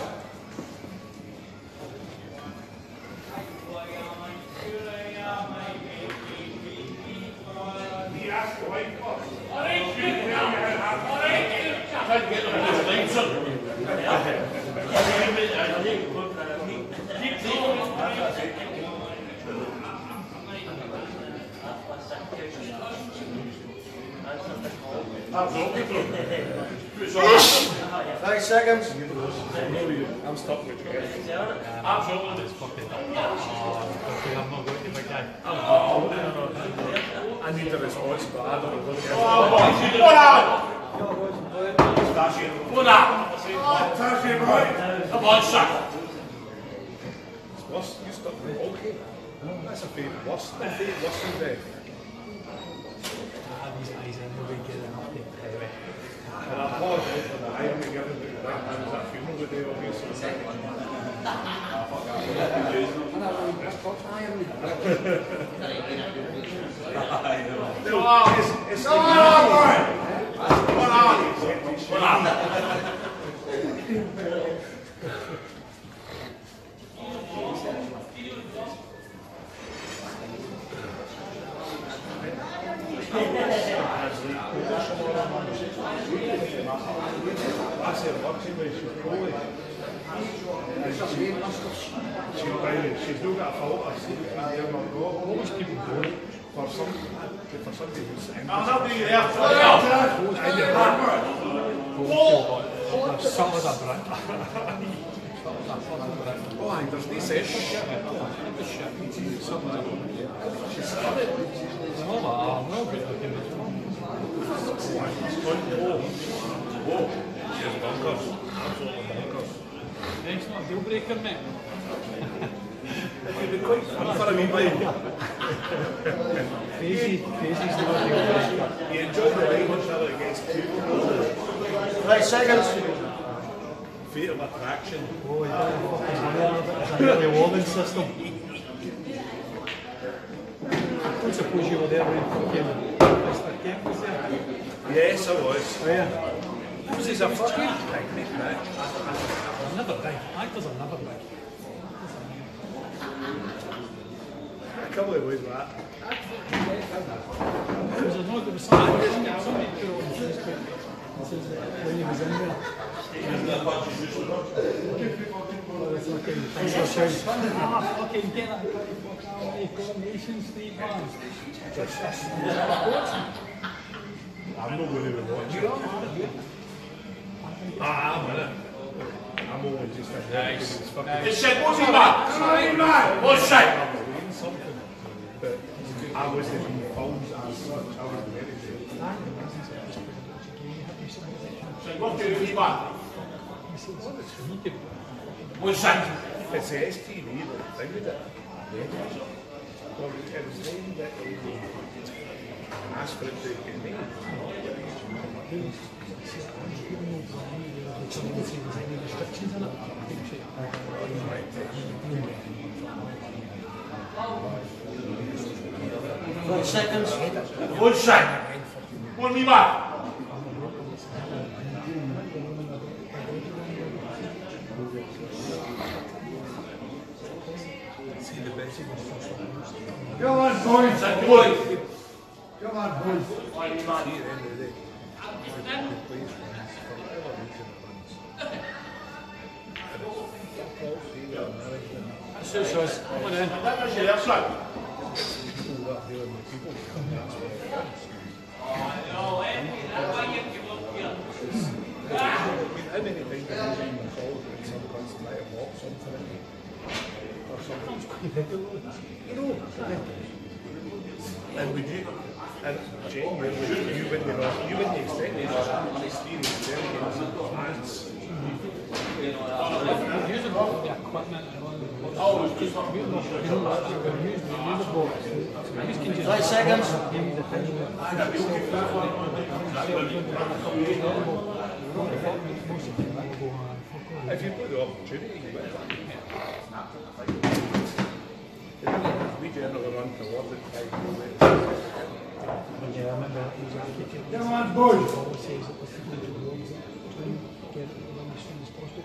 Five seconds. I'm stuck with you. Absolutely. It's fucking up. Oh, I'm not going to my guy. Oh, no, no, no. I need the response, but I don't know. One out. One out. Touch it, boy. Come on, son. Worse, you stuck with okay. That's a favourite worse. A favourite worse than death. These guys are no big deal enough to play. And I apologise for the irony given that I was at a funeral today, obviously. It's, it's on, boy. One out. One out. That's it, working with she's probably. She's brilliant. She's not got a fault. I've seen it from there not go. Always people go for some for somebody who's angry. I'll help you there. Some of them, right? Oh, I there's no fish. Whoa, she's bonkers. Absolutely bonkers. It's not a deal breaker, mate. It'd be quite fun for a wee while. Crazy, crazy's not a deal breaker. You enjoy the ride until it gets too cold. Right, seconds. Fate of attraction. Oh, yeah, it's an early warning system. I don't suppose you were there when fucking Mister Kemp was there. Yes, I was. Oh, yeah. This is a fucking picnic, man. Never big. Actors are never big. I can't believe that. There was, a, no, there was somebody, somebody, somebody put it on Facebook. It says that when he was in there, oh, it's fucking things are shouting, ah, fucking get that guy, fucking Coronation Street, man. I'm not going to be watching. Ah, I'm in it. I'm only just in there because it's fucking... It's shit, what's he back? What's shit? Something. But I wasn't being filmed as such. I was very good. What's he back? What's shit? It's the S T V that figured it. Well, it was then that they asked for it to get made. One seconds. What's shit? What's he back? Come on, boys. Boys. Come on, boys. Why are you mad? So, so, come on in. That's your left side. How many times have you been called when some cunt's trying to walk something or something? You know, and would you, and Jane, would you, you wouldn't know, you wouldn't expect me to experience very fans. Using all the equipment and all the Oh, it's just not Five seconds. If you've got the opportunity, you will. We generally run towards it. Yeah, I remember he was architect. Come on, boys. Always says that the future of the world is trying to get it done as soon as possible.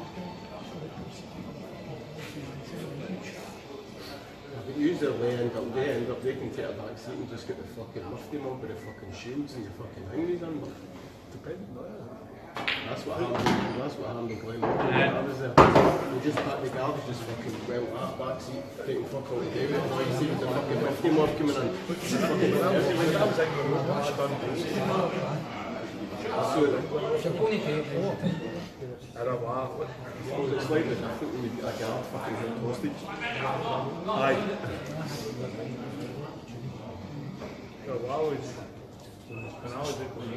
But usually they end up, they end up, they can take a back seat and just get the fucking lift them on with the fucking shields and the fucking thingies on. Depending on it. That's what happened, that's what happened in Glen Morgan when I was there. They just packed the garbage, just fucking went that back seat, taking fuck all the day with it. All you see was the fucking lift them off coming in. Fucking When I was in the road, I done I don't know. Well, it's slightly different when you get a guard fucking held hostage. Aye. So I was, when I was at the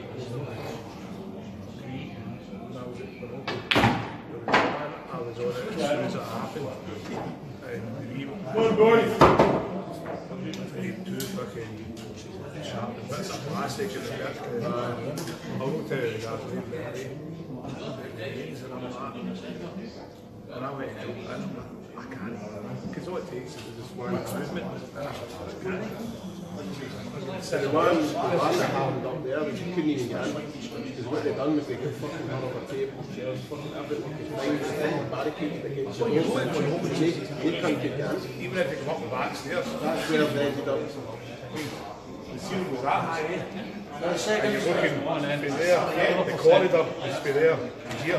when I was at the I was on it as soon as it happened. And we one boy. Two fucking sharp bits of plastic in the back. I'll go tell you the guys leave there. And I went to jump in, I can't, because all it takes is just one movement, and I can't. So the one, the one that happened up there, which you couldn't even get in, because what they done was they got fucking one over tables, chairs, fucking everything, fine, barricades that get you open, they, they couldn't get in. Even if they come up the back stairs, That's where they ended up. the ceiling was that high, eh? One And second. you're looking from there, the corridor is from there to here.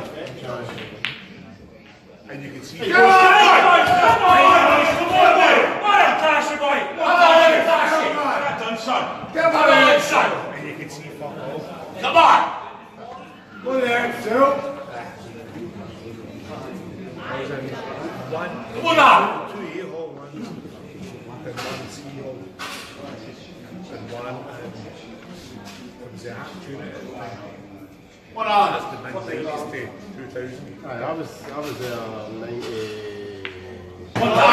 And you can see... Come on, boys! Come on, boys! Come on, boy! What a classy boy! What a classy! Well done, son! Come on, son! And you can see fuck all. Come on! Go there, Phil. was in one, Come on now! two A-hole ones, and one C-hole, and one, and it was the opportunity at the time. Come on! That's the nineties to two thousand. Aye, I was, I was there ninety. Come on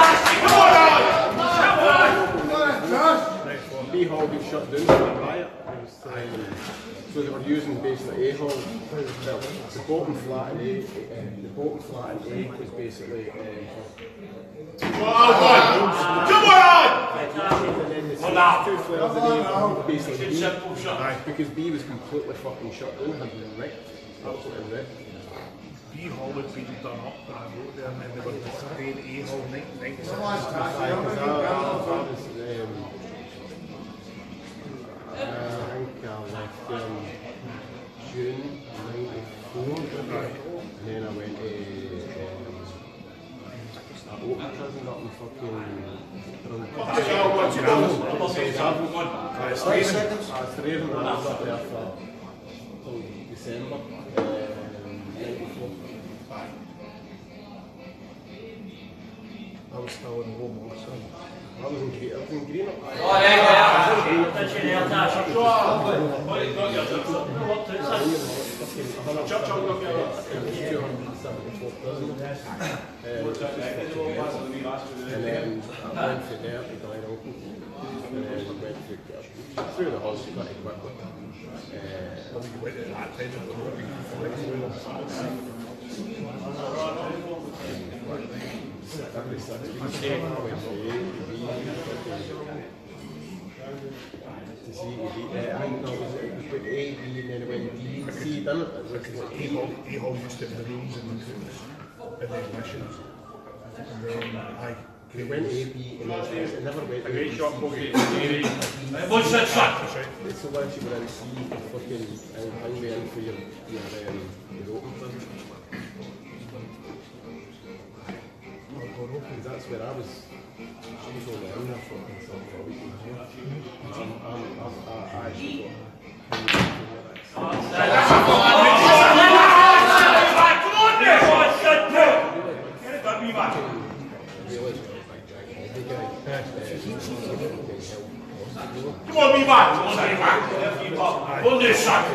now! B-hall got shut down by a riot. It was, um, so they were using basically A-hall. The bottom flat in A, uh, the bottom flat in A was basically. Um, Come on! Come on! and then the Come on. two flares in A were basically B, Simple shot. because B was completely fucking shut down, had been wrecked, absolutely wrecked. B-hall had been done up when I wrote there, and then they were playing A-hall nineteen ninety-six. Aye, 'cause I, I, I was, um, uh, I think I left in June ninety-four, and then I went to um, I opened prison up in fucking Straven. I was up there for till December ninety-four. I was still in home also. I was in Green, I was in Green up. And then I went for there to Glen Open. And then I went through, through the hospital pretty quickly. Uh, Well, you went at that time, it was really every six weeks, I went to A, to B, to C, to D. Uh, I think no, it was, it was like A, B, and then it went D, C, didn't it? It was like A-hall, A-hall used to have the rules and the and the admissions. And then I It went A, B, and then it never went A, B, C. What's that shot? It's so once you were in C, you fucking hang me in for your, your, um, your open prison. Because that's where I was. I was only in there for fucking for a week and a half. I'm, I'm, I'm, I actually Come on, be back! Come on, be back! Hold this shot!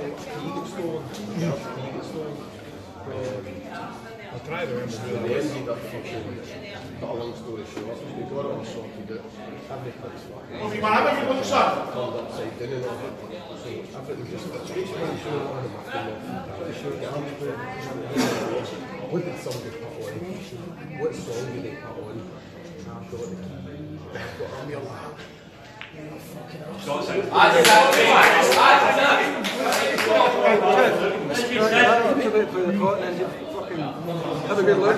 I'll try to remember who And that they was. ended up fucking, cut a long story short, we got it all sorted out. Every place Come on, be back! Have a good shot! turned upside down and all that. So everything just fits. Each one showed on the fucking off. They showed the arms put. What did somebody put on? What song did they put on? I've got the key. I've got I'm your lap. Have a good look.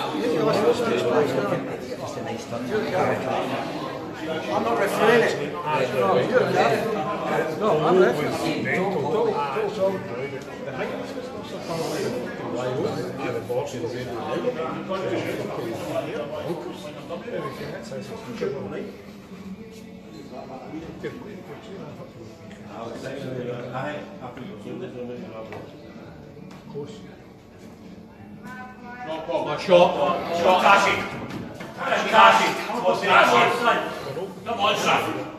I'm not referring it. No, I'm referring Yeah, the boss was in Shot! Shot! Tashi! Tashi! What's the action? Come on, son!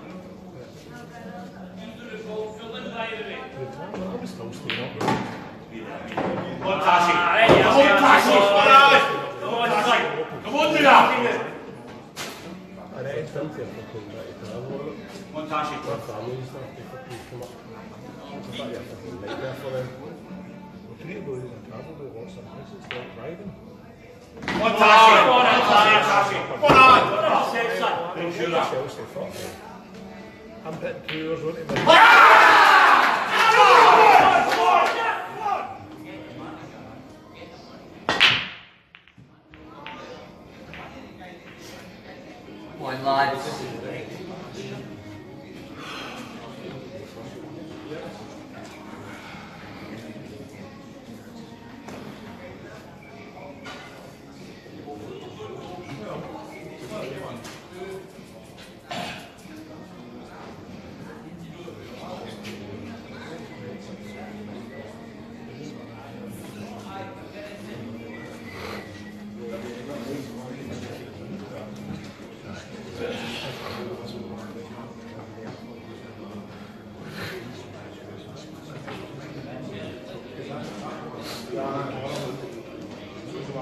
Come on, Tashi! Come on, Tashi! Come on, son! Come on, do that! And then it's time to fucking try to travel. Come on, Tashi! My family and stuff, they fucking come up. It's a fucking nightmare for them. We're trying to go in and travel with lots of places, like riding. Come on, Tashi! Come on, Tashi! Come on! Make sure that. Chelsea, fuck me. I'm putting two hours on it. One lads.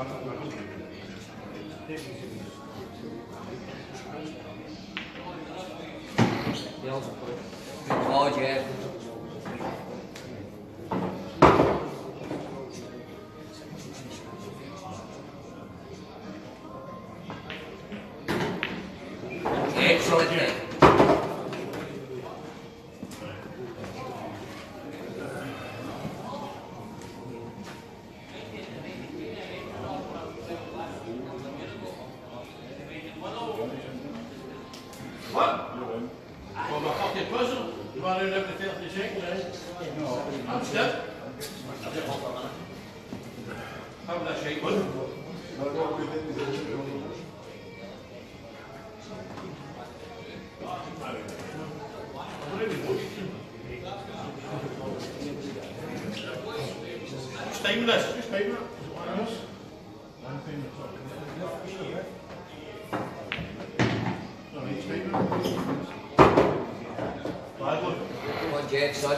Oh, Jeff. Excellent. What? Well, my fucking puzzle. You want to do everything off the shake, right? No. I'm still. How would that shake, bud? Stainless. Stainless. What else? One thing. Come on, Jeff, son.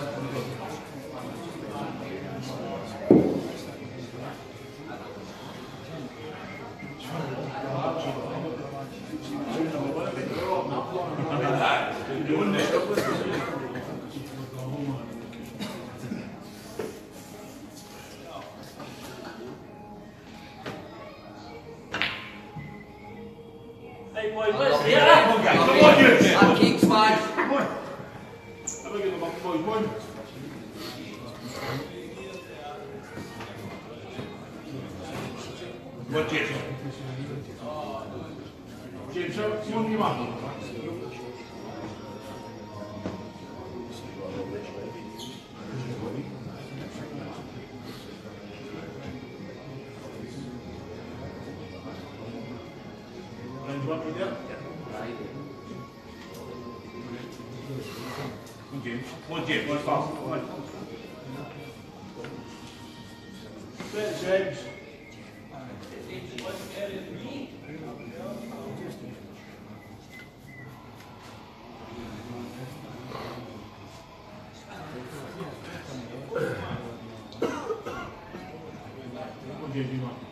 Hey boy, where's the Yeah, other? okay. Come on, you. I'm King's man. Come on. Have a good one, boys. One. What, James? James, sir, come on, come on. And you want me there? One James. One James. One fast. One. Where's James? One James, you want?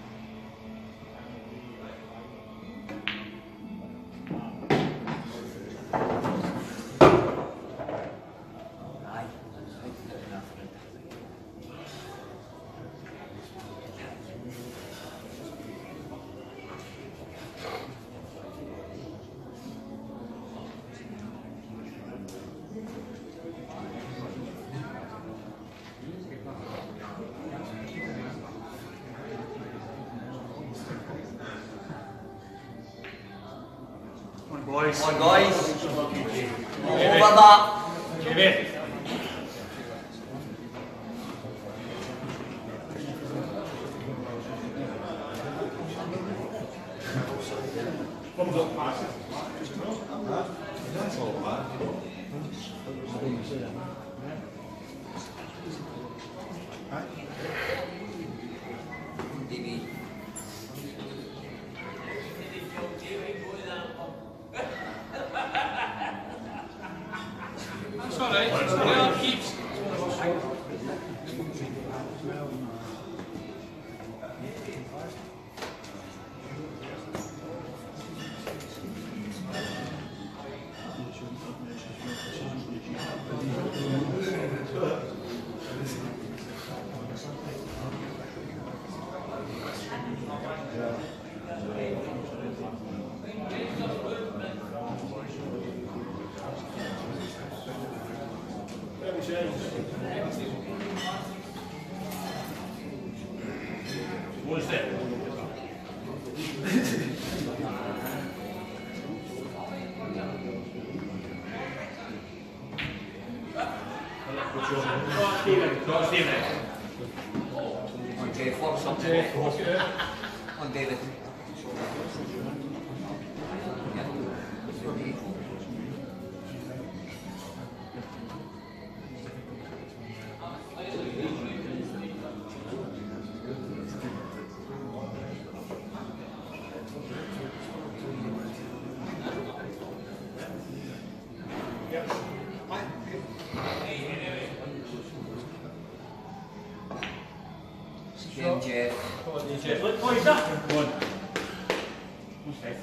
Boys. Come on, guys. Over that. David. Vamos ao passe. D B. That's all right. Yeah, keeps. What's that? Go Stephen. Go Stephen. On Jeff, what's up? On David. Game, Jeff. What is that? One. What's that?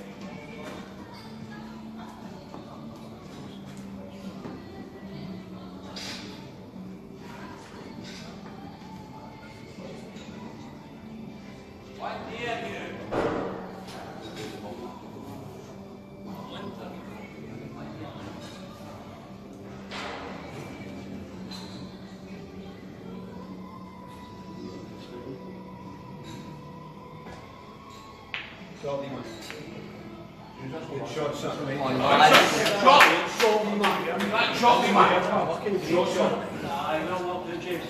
Good shot, son. Come on, Right, lads. shot. Right, shot me, mate. Shot, shot. I know what the gym.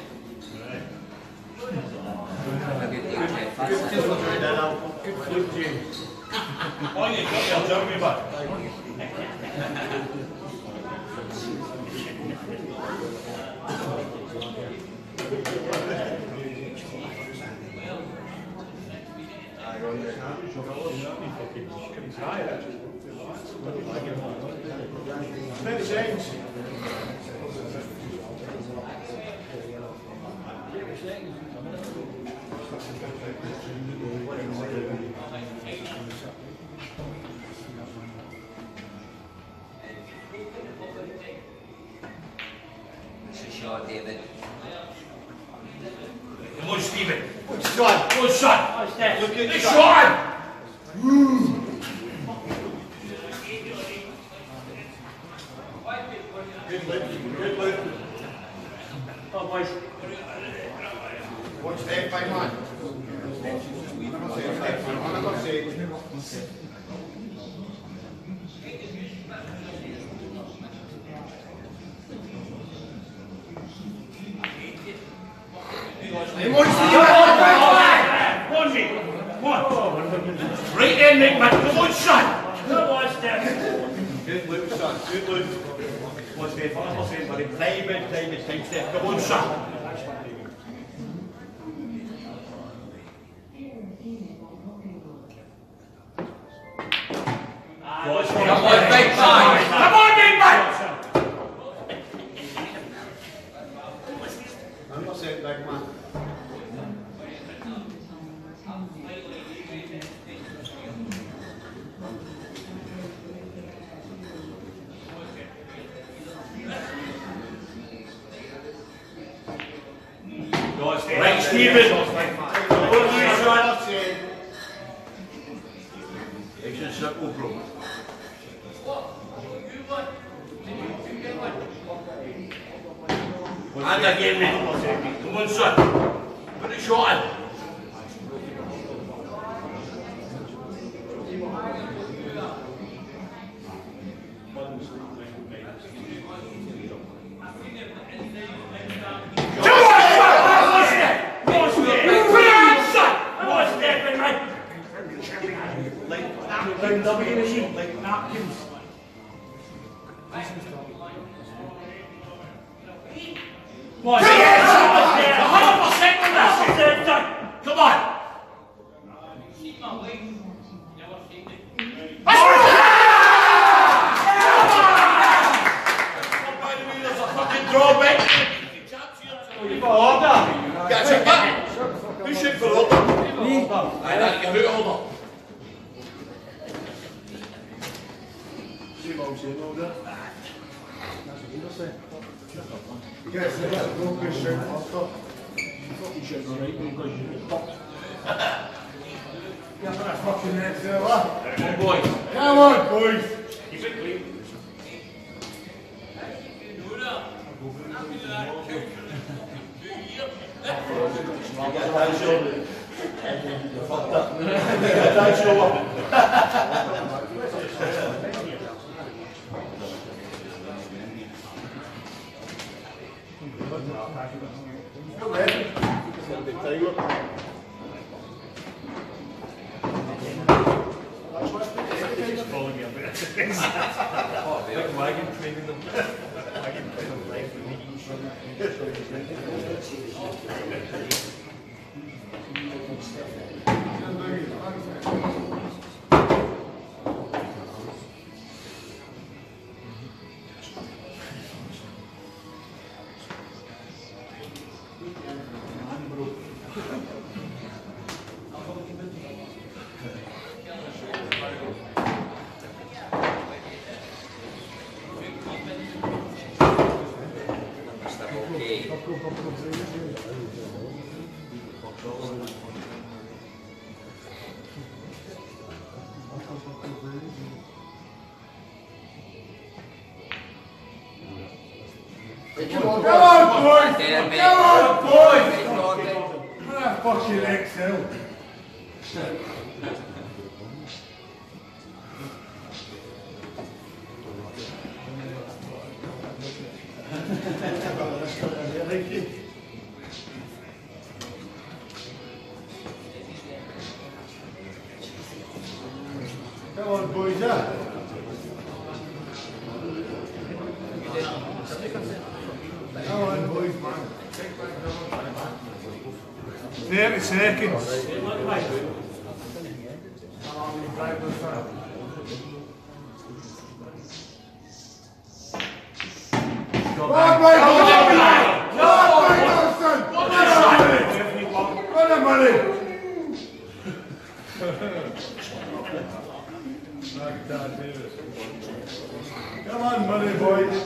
I'll get you, Jeff. That's- Good flip, James. Oh, you got your joke me back. Many seconds. It's a shot, David. Come on, Stephen. Good shot. Good shot. What's that? Look at Good the shot. Good lip. Good lip. Oh, boys. Watch that by man. I'm not saying that. I'm not saying. One, mate. One. Right in, mate, man. Come on, son. Come on, Steph. Good lip, son. Good lip. What's the fast? What's the buddy? Private, private, time step. Come on, son. Come on, big man. Come on, big man. I'm not saying big man. Right, Stephen. What are you, son? It's a simple, bro. And again, mate. Come on, son. Put a shot in. Like W, like napkins. Come on, one hundred percent on this. Come on. By the way, there's a fucking drawback. Catch it back. Who's shooting for order? Me. I don't get boot holder. Yes, that's a broken shirt. Fucking shit, alright, because you get fucked. Get that fucking net there, what? Come on, boys. Come on, boys. Keep it clean. Get that shoulder. You fucked up. Get that shoulder. Go ahead. He's following me a bit. Big wagon training them. Wagon training life for meetings. Come on, boys! Damn it. Come on, boys! It's not Ah, fucking Excel. Come on, boys, yeah. Come on, boys, man. thirty seconds. Come on, Mike! Come on, Mike Nelson! Run it, money! Come on, money, boys.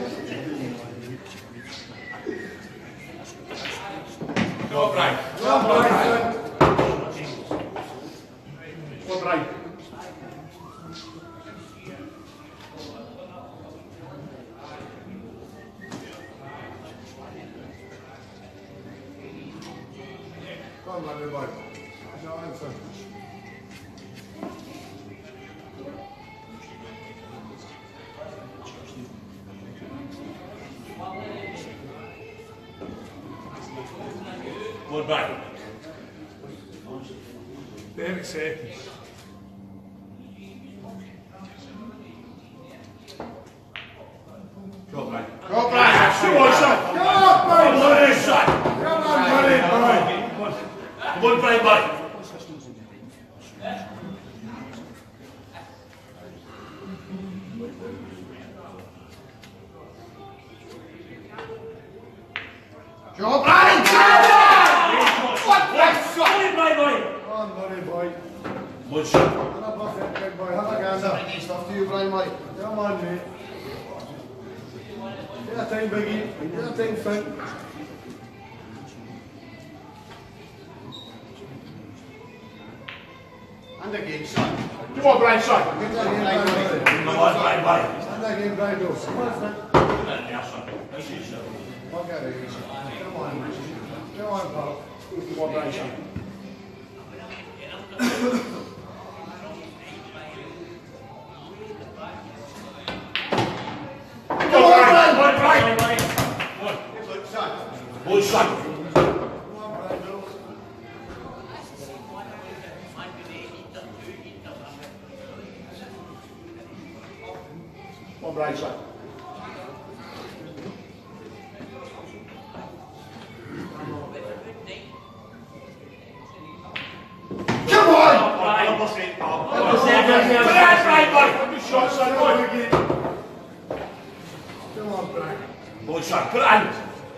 Go, Brian. Come on, Brian. Go, Brian. Come on, money, boy. No answer. Go, Brian. thirty seconds. Go, Brian. Go, Brian! Come on, son. Come on, Brian! Come on, son. Come on, money, Brian! Come on, Brian, Brian. Go, Brian! What the son? Brian, Brian. Come on, money, boy. Good shot. Have a buffet, big boy. Have a gander. Stuff to you, Brian, mate. Come on, mate. Get a time, Biggie. Get a time, Finn. And again, son. Come on, Brian, son. Get that again, Brian. Come on, Brian, Brian. And again, Brian. Come on, Finn. Yeah, son. That's it, son. Look at it. Come on, mate. Come on, pal. Come on, Brian, son. Come on, Brian. Come on, Brian. Good son. Good son. Come on, Brian. Go. Come on, Brian, son. Come on! Brian, what's it? Brian, Brian, Brian. Good shot, son. Come on, again. Come on, Brian. Good shot. Brian.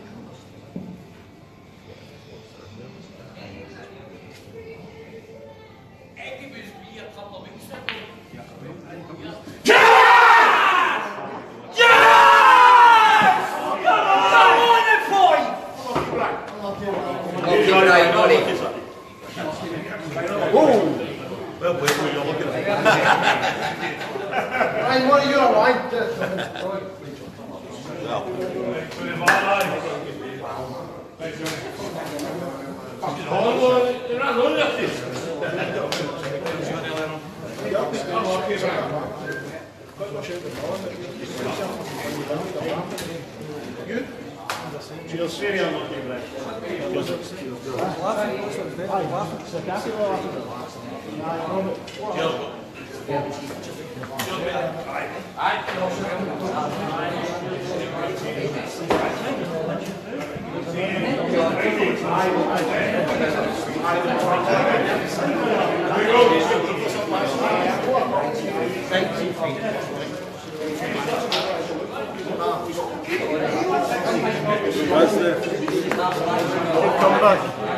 Lucky Brian, buddy. Well, wait till you're looking at it. Brian, what are you on, Brian? Fucking horrible. You're not going at this. Cheers, see you, lucky Brian. That's it. Come back.